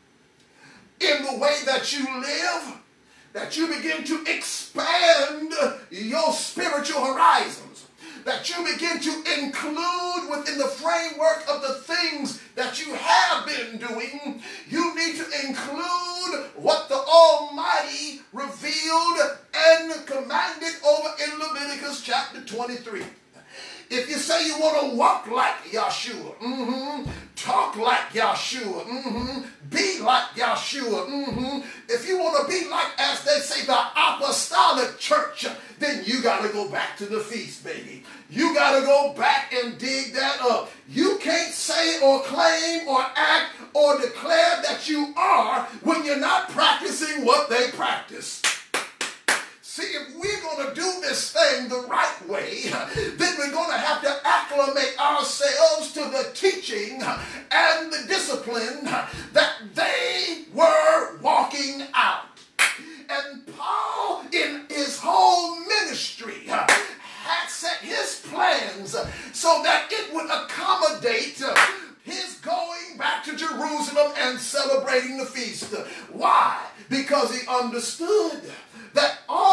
in the way that you live, that you begin to expand your spiritual horizons, that you begin to include within the framework of the things that you have been doing. You need to include what the Almighty revealed and commanded over in Leviticus chapter 23. If you say you want to walk like Yahshua, talk like Yahshua, be like Yahshua, if you want to be like, as they say, the apostolic church, then you got to go back to the feast, baby. You got to go back and dig that up. You can't say or claim or act or declare that you are when you're not practicing what they practice. See, if we're going to do this thing the right way, then we're going to have to acclimate ourselves to the teaching and the discipline that they were walking out. And Paul, in his whole ministry, had set his plans so that it would accommodate his going back to Jerusalem and celebrating the feast. Why? Because he understood that all of these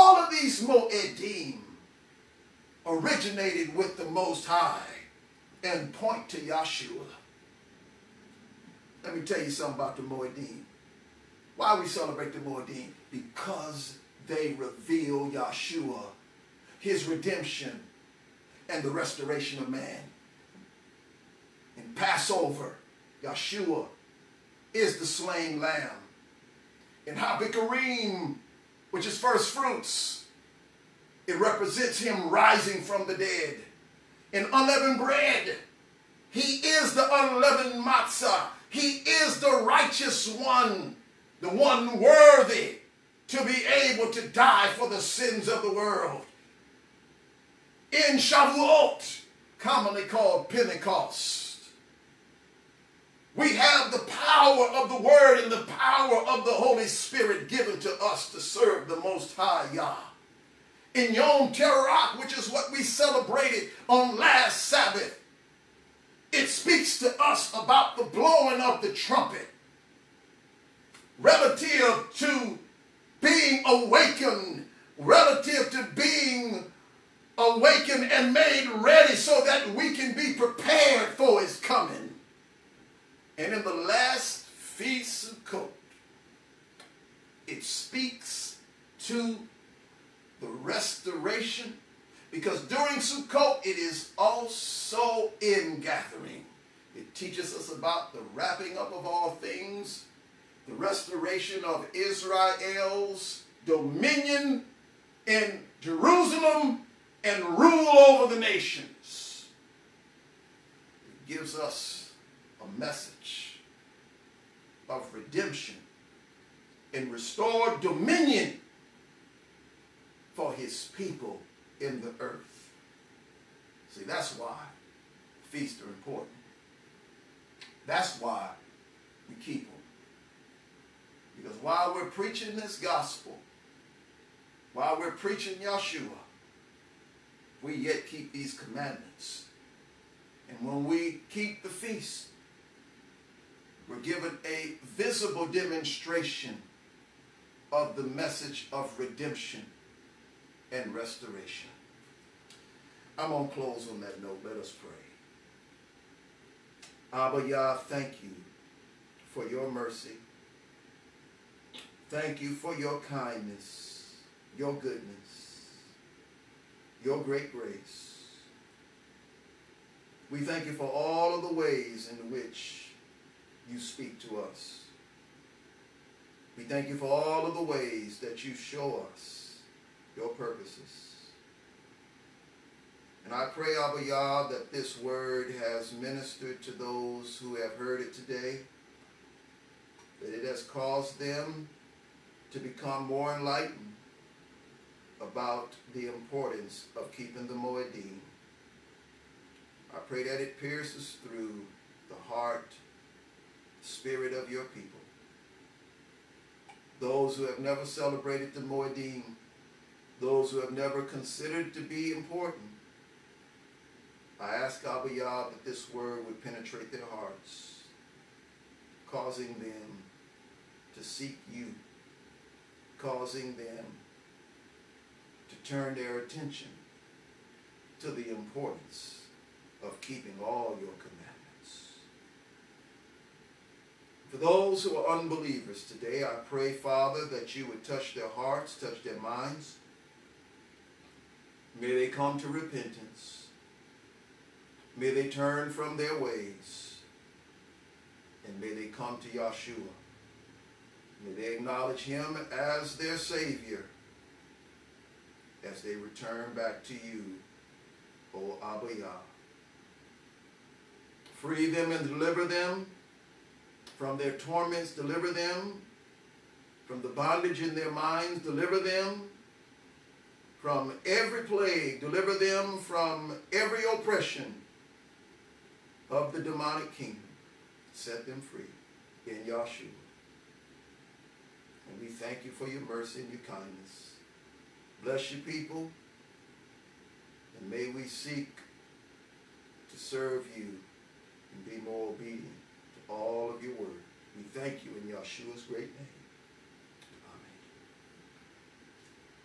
these Moedim originated with the Most High and point to Yahshua. Let me tell you something about the Moedim. Why we celebrate the Moedim? Because they reveal Yahshua, his redemption, and the restoration of man. In Passover, Yahshua is the slain lamb. In Habikarim, which is first fruits, it represents him rising from the dead. In unleavened bread, he is the unleavened matzah. He is the righteous one, the one worthy to be able to die for the sins of the world. In Shavuot, commonly called Pentecost, we have the power of the Word and the power of the Holy Spirit given to us to serve the Most High Yah. In Yom Teruah, which is what we celebrated on last Sabbath, it speaks to us about the blowing of the trumpet relative to being awakened, relative to being awakened and made ready so that we can be prepared for his coming. And in the last Feast of Sukkot, it speaks to the restoration, because during Sukkot it is also in gathering. It teaches us about the wrapping up of all things, the restoration of Israel's dominion in Jerusalem and rule over the nations. It gives us a message of redemption and restored dominion for his people in the earth. See, that's why feasts are important. That's why we keep them. Because while we're preaching this gospel, while we're preaching Yahshua, we yet keep these commandments. And when we keep the feast, we're given a visible demonstration of the message of redemption and restoration. I'm going to close on that note. Let us pray. Abba Yah, thank you for your mercy. Thank you for your kindness, your goodness, your great grace. We thank you for all of the ways in which you speak to us. We thank you for all of the ways that you show us your purposes. And I pray, Abba Yah, that this word has ministered to those who have heard it today, that it has caused them to become more enlightened about the importance of keeping the Moedim. I pray that it pierces through the heart, spirit of your people. Those who have never celebrated the Moedim, those who have never considered to be important, I ask Abba Yah that this word would penetrate their hearts, causing them to seek you, causing them to turn their attention to the importance of keeping all your commandments. For those who are unbelievers today, I pray, Father, that you would touch their hearts, touch their minds. May they come to repentance. May they turn from their ways. And may they come to Yahshua. May they acknowledge him as their Savior as they return back to you, O Abba Yah. Free them and deliver them from their torments. Deliver them from the bondage in their minds. Deliver them from every plague. Deliver them from every oppression of the demonic kingdom. Set them free in Yahshua. And we thank you for your mercy and your kindness. Bless your people, and may we seek to serve you and be more obedient to all of your word. We thank you in Yahshua's great name. Amen. I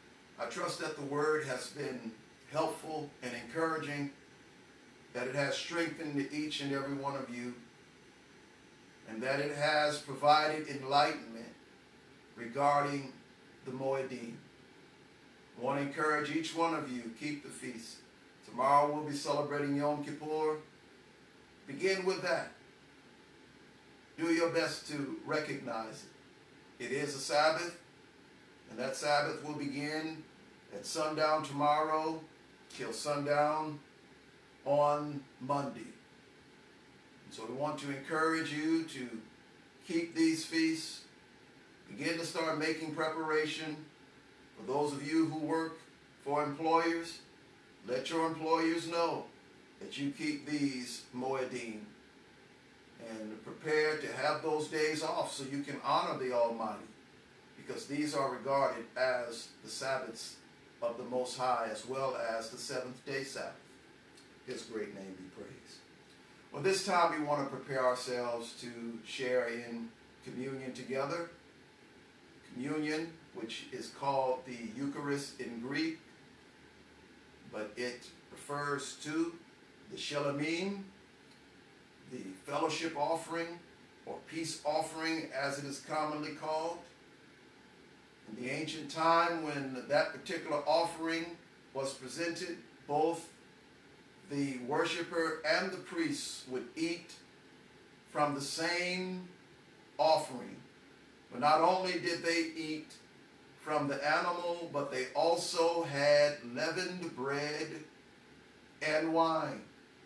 trust that the word has been helpful and encouraging, that it has strengthened each and every one of you, and that it has provided enlightenment regarding the Moedim. I want to encourage each one of you, keep the feast. Tomorrow we'll be celebrating Yom Kippur. Begin with that. Do your best to recognize it. It is a Sabbath, and that Sabbath will begin at sundown tomorrow till sundown on Monday. And so we want to encourage you to keep these feasts. Begin to start making preparation. For those of you who work for employers, let your employers know that you keep these Moedim, and prepare to have those days off so you can honor the Almighty, because these are regarded as the Sabbaths of the Most High, as well as the seventh-day Sabbath. His great name be praised. Well, this time we want to prepare ourselves to share in communion together. Communion, which is called the Eucharist in Greek, but it refers to the Shelamim, the fellowship offering, or peace offering as it is commonly called. In the ancient time when that particular offering was presented, both the worshiper and the priest would eat from the same offering. But not only did they eat from the animal, but they also had leavened bread and wine.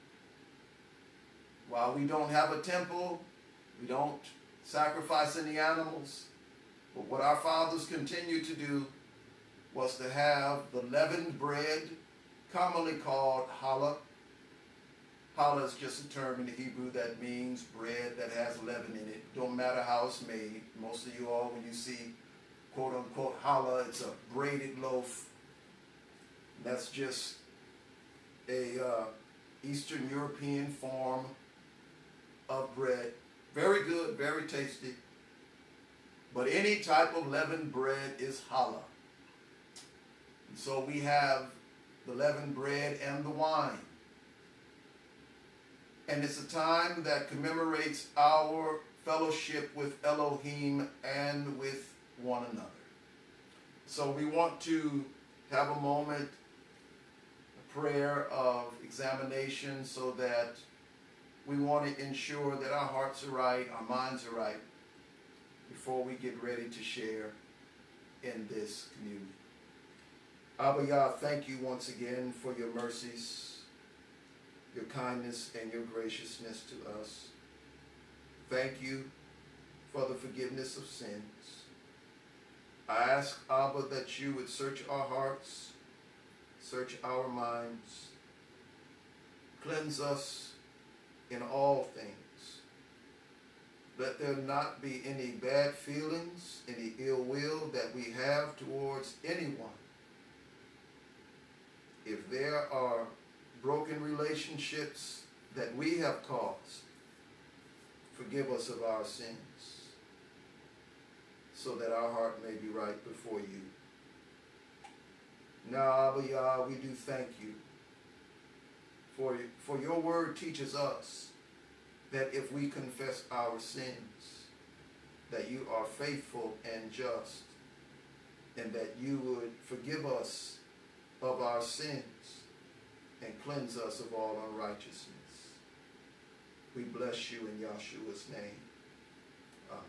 While we don't have a temple, we don't sacrifice any animals, but what our fathers continued to do was to have the leavened bread, commonly called challah. Challah is just a term in the Hebrew that means bread that has leaven in it. Don't matter how it's made. Most of you all, when you see quote-unquote challah, it's a braided loaf. That's just a Eastern European form of bread. Very good, very tasty. But any type of leavened bread is challah. And so we have the leavened bread and the wine. And it's a time that commemorates our fellowship with Elohim and with one another. So we want to have a moment, a prayer of examination, so that we want to ensure that our hearts are right, our minds are right, before we get ready to share in this communion. Abba Yah, thank you once again for your mercies, your kindness, and your graciousness to us. Thank you for the forgiveness of sins. I ask, Abba, that you would search our hearts, search our minds, cleanse us in all things. Let there not be any bad feelings, any ill will that we have towards anyone. If there are broken relationships that we have caused, forgive us of our sins, so that our heart may be right before you. Now, Abba Yah, we do thank you, for your word teaches us that if we confess our sins, that you are faithful and just, and that you would forgive us of our sins and cleanse us of all unrighteousness. We bless you in Yahshua's name. Amen.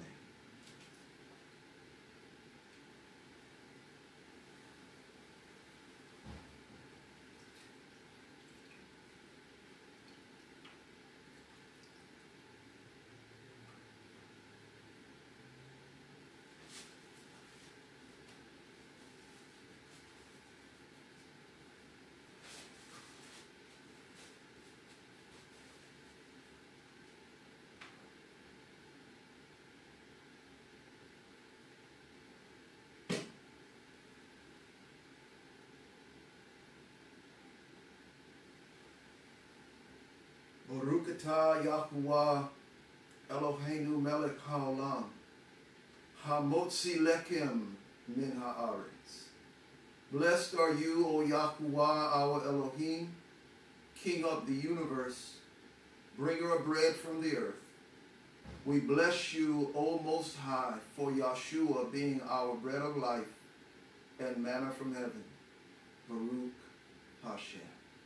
Baruch atah Yahuwah Eloheinu melech haolam, hamotzi lechem min haaretz, Blessed are you, O Yahuwah, our Elohim, King of the universe, bringer of bread from the earth. We bless you, O Most High, for Yahshua being our bread of life and manna from heaven. Baruch Hashem.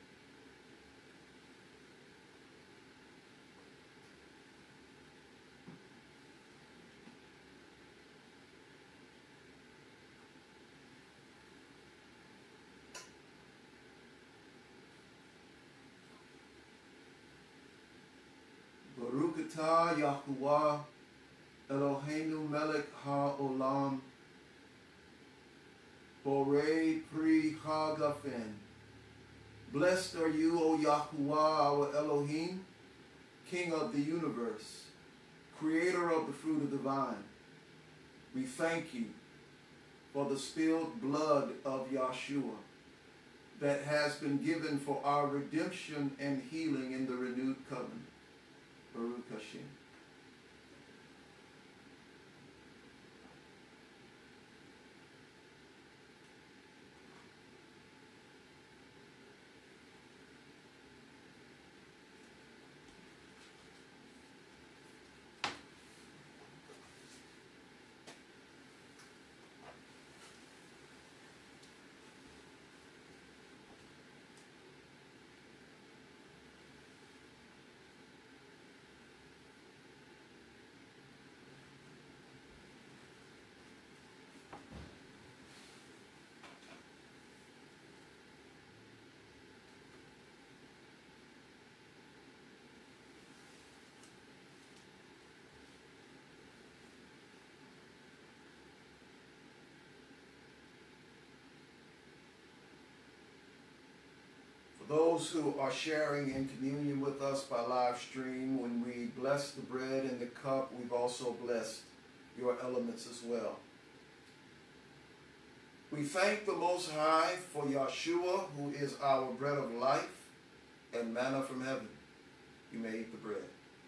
Baruch atah Yahuwah Eloheinu melech ha'olam borei pri hagafen. Blessed are you, O Yahuwah, our Elohim, King of the universe, creator of the fruit of the vine. We thank you for the spilled blood of Yahshua that has been given for our redemption and healing in the renewed covenant. Baruch Hashem. Those who are sharing in communion with us by live stream, when we bless the bread and the cup, we've also blessed your elements as well. We thank the Most High for Yahshua, who is our bread of life and manna from heaven. You may eat the bread.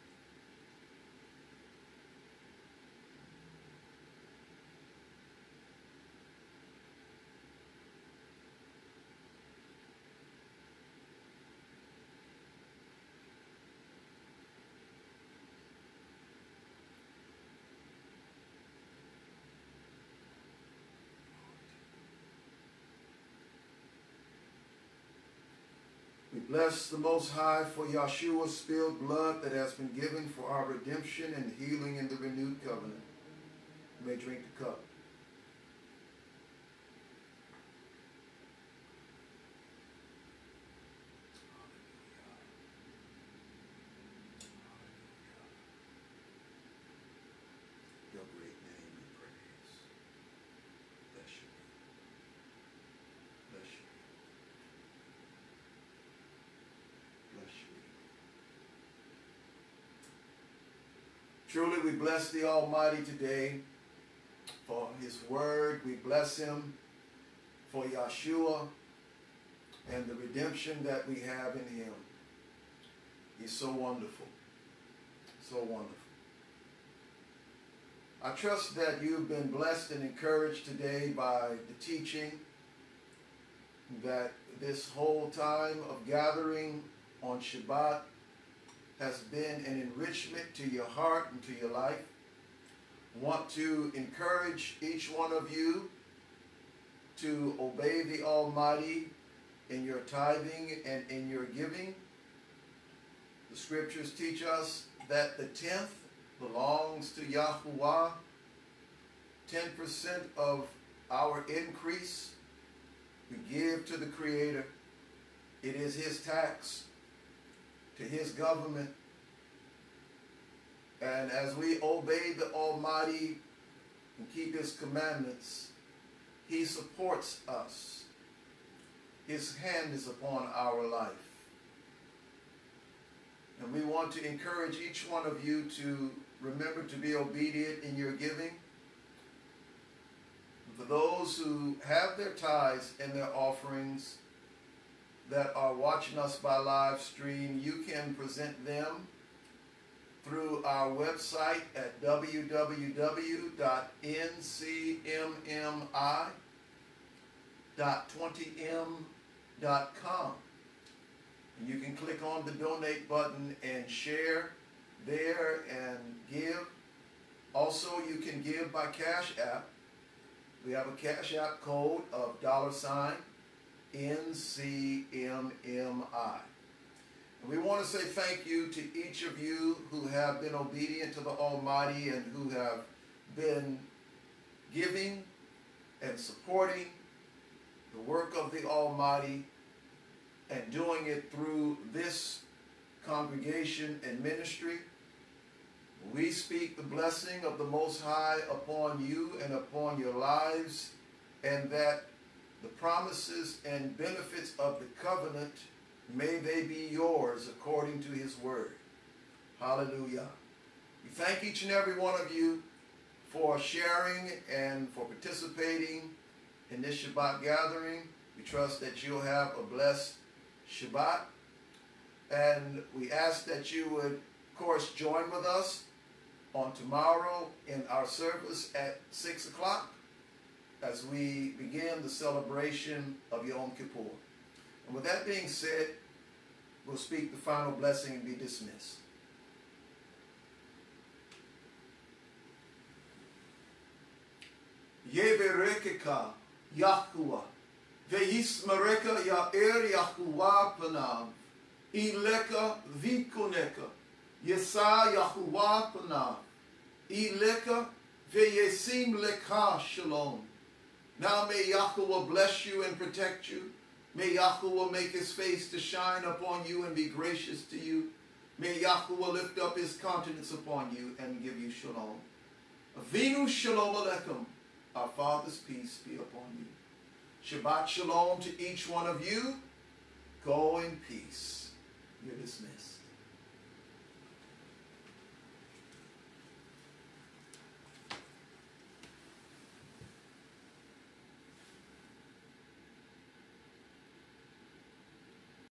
Bless the Most High for Yahshua's spilled blood that has been given for our redemption and healing in the renewed covenant. You may drink the cup. Your great name we praise. Bless you. Bless you. Truly, we bless the Almighty today for His word. We bless Him for Yahshua and the redemption that we have in Him. He's so wonderful. So wonderful. I trust that you've been blessed and encouraged today by the teaching, that this whole time of gathering on Shabbat has been an enrichment to your heart and to your life. I want to encourage each one of you to obey the Almighty in your tithing and in your giving. The scriptures teach us that the tenth belongs to Yahuwah. 10% of our increase we give to the Creator. It is His tax to His government. And as we obey the Almighty and keep His commandments, He supports us. His hand is upon our life. And we want to encourage each one of you to remember to be obedient in your giving. For those who have their tithes and their offerings that are watching us by live stream, you can present them through our website at www.ncmmi.com. Appointed.20m.com. And you can click on the donate button and share there and give. Also, you can give by Cash App. We have a Cash App code of $NCMMI. And we want to say thank you to each of you who have been obedient to the Almighty and who have been giving and supporting the work of the Almighty and doing it through this congregation and ministry. We speak the blessing of the Most High upon you and upon your lives, and that the promises and benefits of the covenant, may they be yours according to his word. Hallelujah. We thank each and every one of you for sharing and for participating in this Shabbat gathering. We trust that you'll have a blessed Shabbat. And we ask that you would, of course, join with us on tomorrow in our service at 6 o'clock as we begin the celebration of Yom Kippur. And with that being said, we'll speak the final blessing and be dismissed. Yeberekeka Yahuwah, ve'yismareka ya'er Yahuwah panav, ileka vikoneka, yesa Yahuwah panav, ileka ve'yesim leka shalom. Now may Yahuwah bless you and protect you. May Yahuwah make his face to shine upon you and be gracious to you. May Yahuwah lift up his countenance upon you and give you shalom. Avinu shalom aleichem. Our Father's peace be upon you. Shabbat shalom to each one of you. Go in peace. You're dismissed.